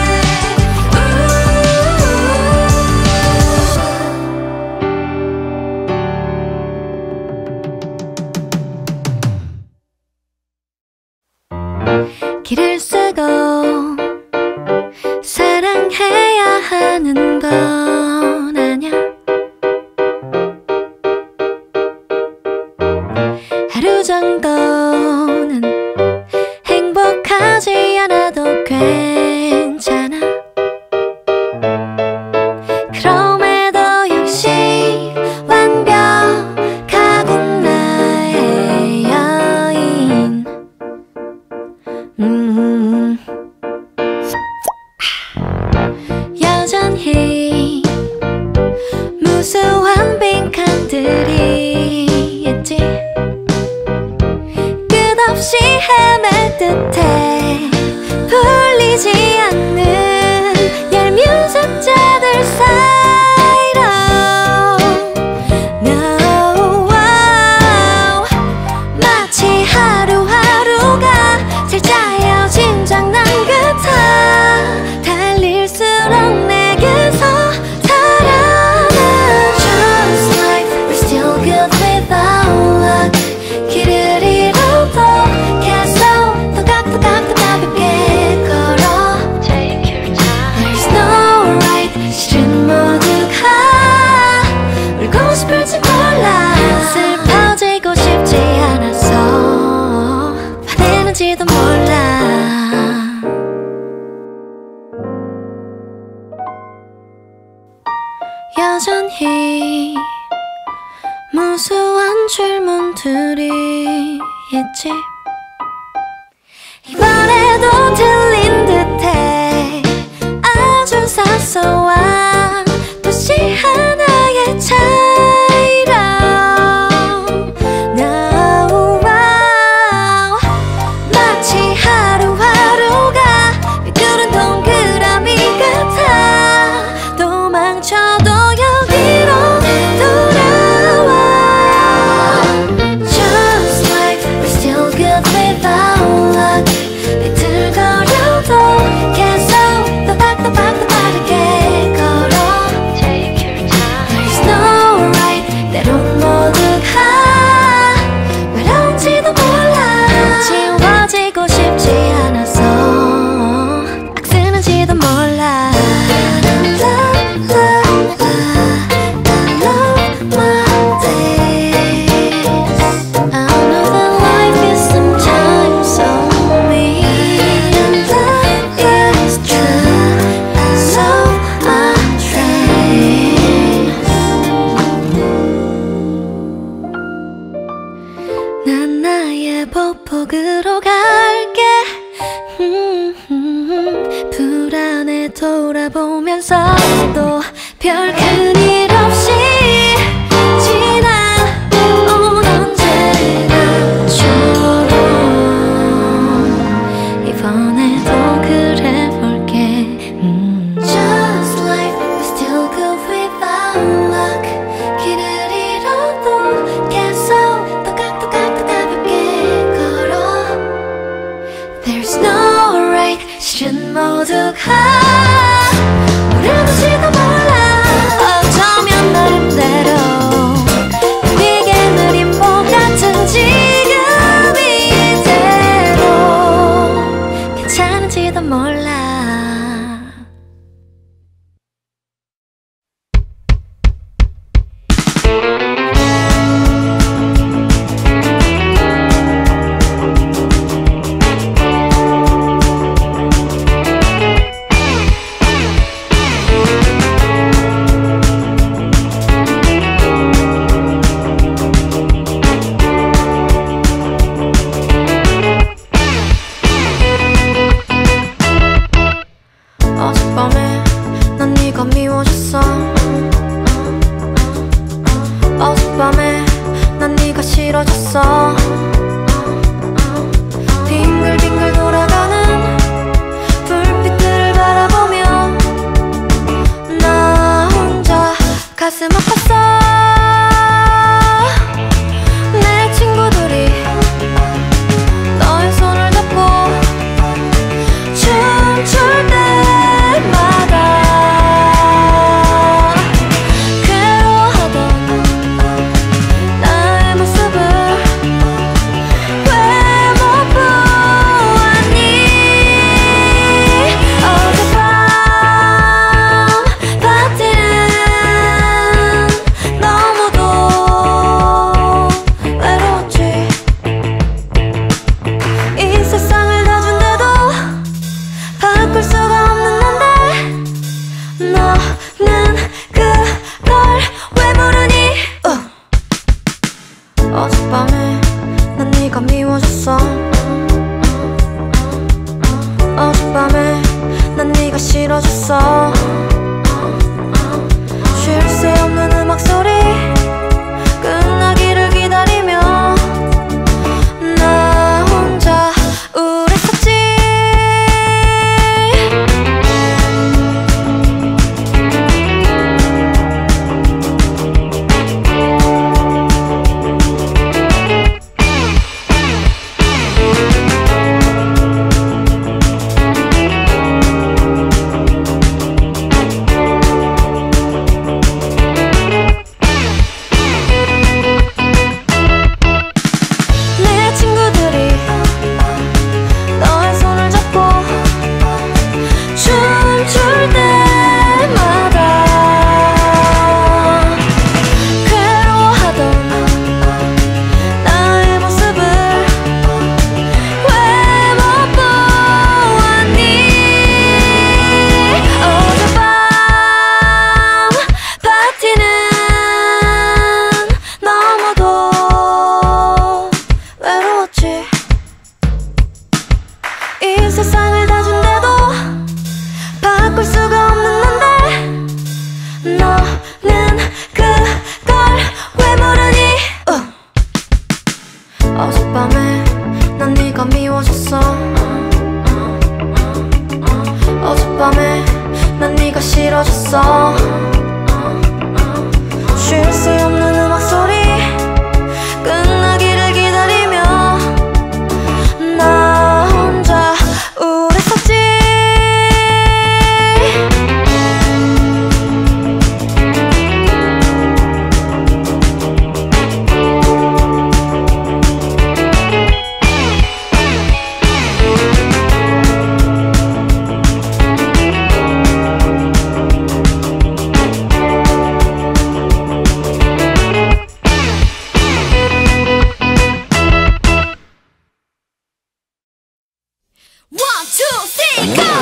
길을 쓰고 사랑해야 하는 건 아냐. 하루 정도 너는 행복하지 않아도 괜찮아. 그럼에도 역시 완벽하군 나의 여인. 음. 여전히 무수한 빈칸들이 있지. 끝없이 헤맬 듯해 풀리지 않는 얄미운 숫자들 사이로. No, wow. 마치 하루하루가 살짝여 짐작난 듯한 달릴수록 내게서 살아나. Just like we're still good without luck. 길을 잃어도 계속 또각또각 또 가볍게 걸어. Take your time. There's no right. 실은 모두가 울고 싶을지 몰라. 슬퍼지고 싶지 않아서 화내는지도 몰라. 여전히 무수한 질문들이 있지. 이번에도 들린 듯해 아주 사소한 도시 하나의 차이로. No, wow. 마치 하루하루가 삐뚤은 동그라미 같아. 도망쳐도 여기로 돌아와. Just like we're still good without luck. 비틀거려도 계속 또박또박 또 빠르게 걸어. Take your time. There's no right. 때론 모두가 외로운지도 몰라. 지워지고 싶지 않아서 악쓰는지도 몰라. 난 나의 보폭으로 갈게. 음, 음, 불안해 돌아보면서도 별 큰일 없이 지나온 언제나처럼 이번에도 그래볼게. 음. Just like we're still good without luck. 길을 잃어도 계속 또각또각 또 가볍게 걸어. There's no right. 실은 모두가 모르는지도 몰라. 어쩌면 나름대로 우리에게 느린 봄 같은 지금 이대로 괜찮은지도 몰라. 미워졌어. 어젯밤에 난 네가 싫어졌어. 쉴 새 없는 음악 소리 끝나기를 기다리며 나 혼자 우울했었지. 이 세상을 다 준대도 바꿀 수가 없는 건데 너는 그걸 왜 모르니? uh. 어젯밤에 난 네가 미워졌어. 어젯밤에 난 네가 싫어졌어. 쉴 새 없는 음악 소리 끝나기를 기다리며 나 혼자 우울했었지. One, two, three, go!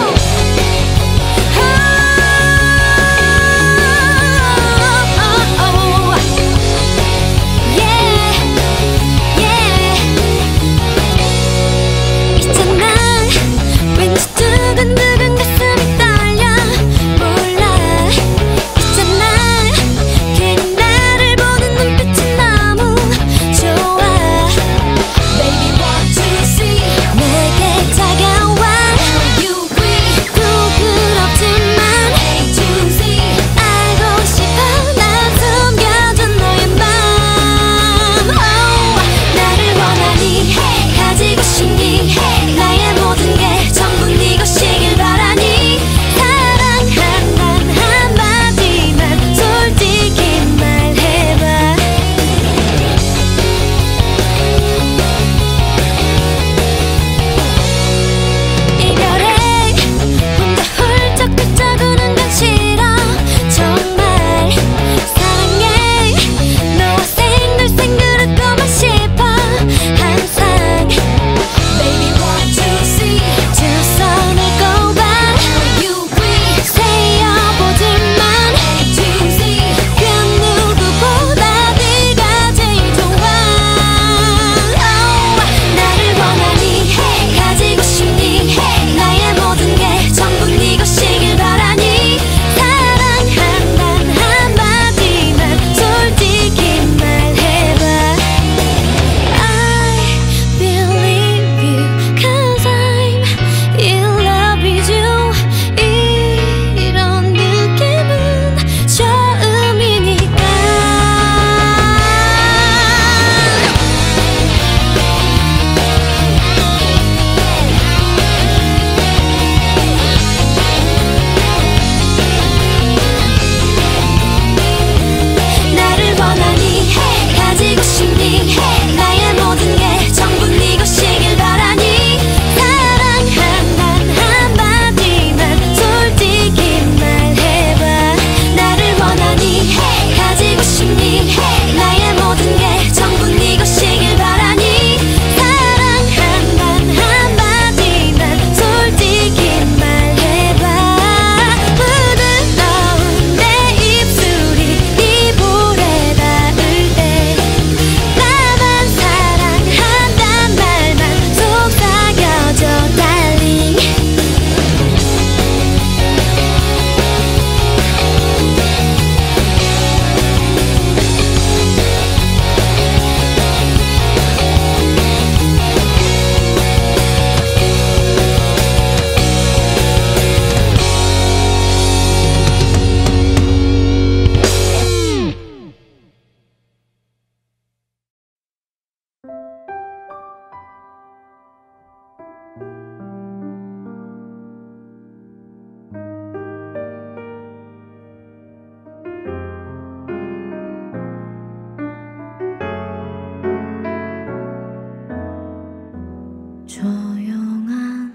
조용한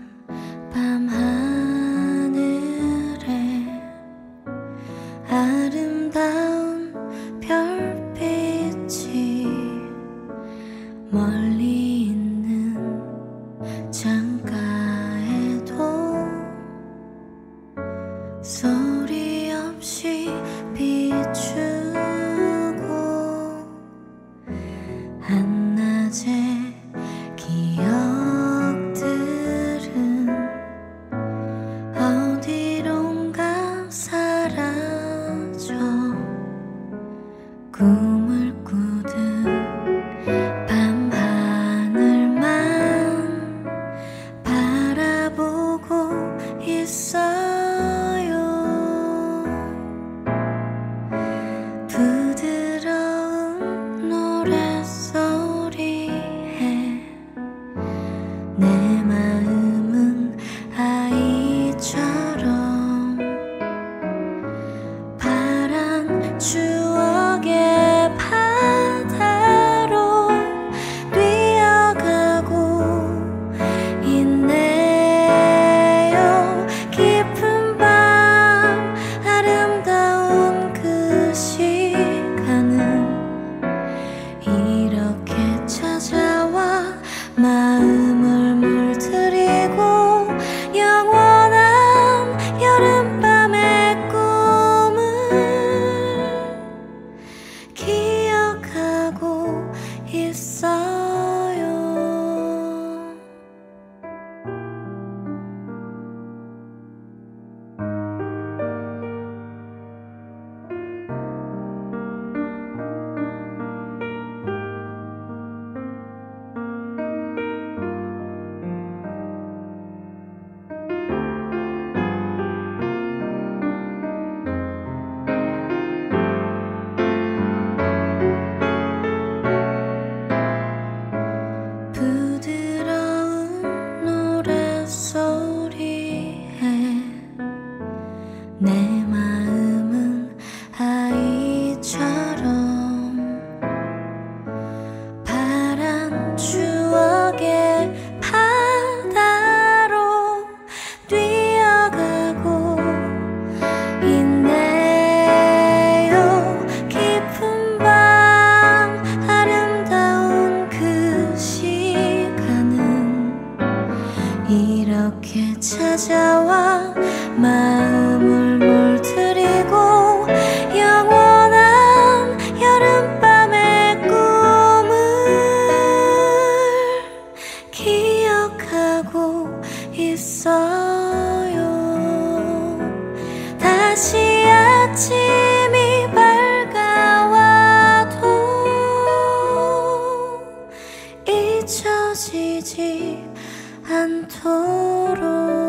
밤하늘에 아름다운 별빛이 멀리 있는 창가에도 소리 없이 비추고 한낮의 기억들은 어디론가 사라져 꿈을 꾸듯 밤하늘만 바라보고 있어요. 부드러운 노랫소리에 내 마음은 아이처럼 파란 추억의 바다로 뛰어가고 있네요. 깊은 밤 아름다운 그 시간은 이렇게 찾아와 마음을 물들이고 영원한 여름밤의 꿈을 기억하고 있어요. 부드러운 노랫소리에 내 마음은 아이처럼 파란 추억의 바다로 뛰어가고 있네요. 깊은 밤 아름다운 그 시간은 이렇게 찾아와 마음을 물들이고 영원한 여름밤의 꿈을 기억하고 있어요. 다시 아침이 밝아와도 잊혀지지 않도록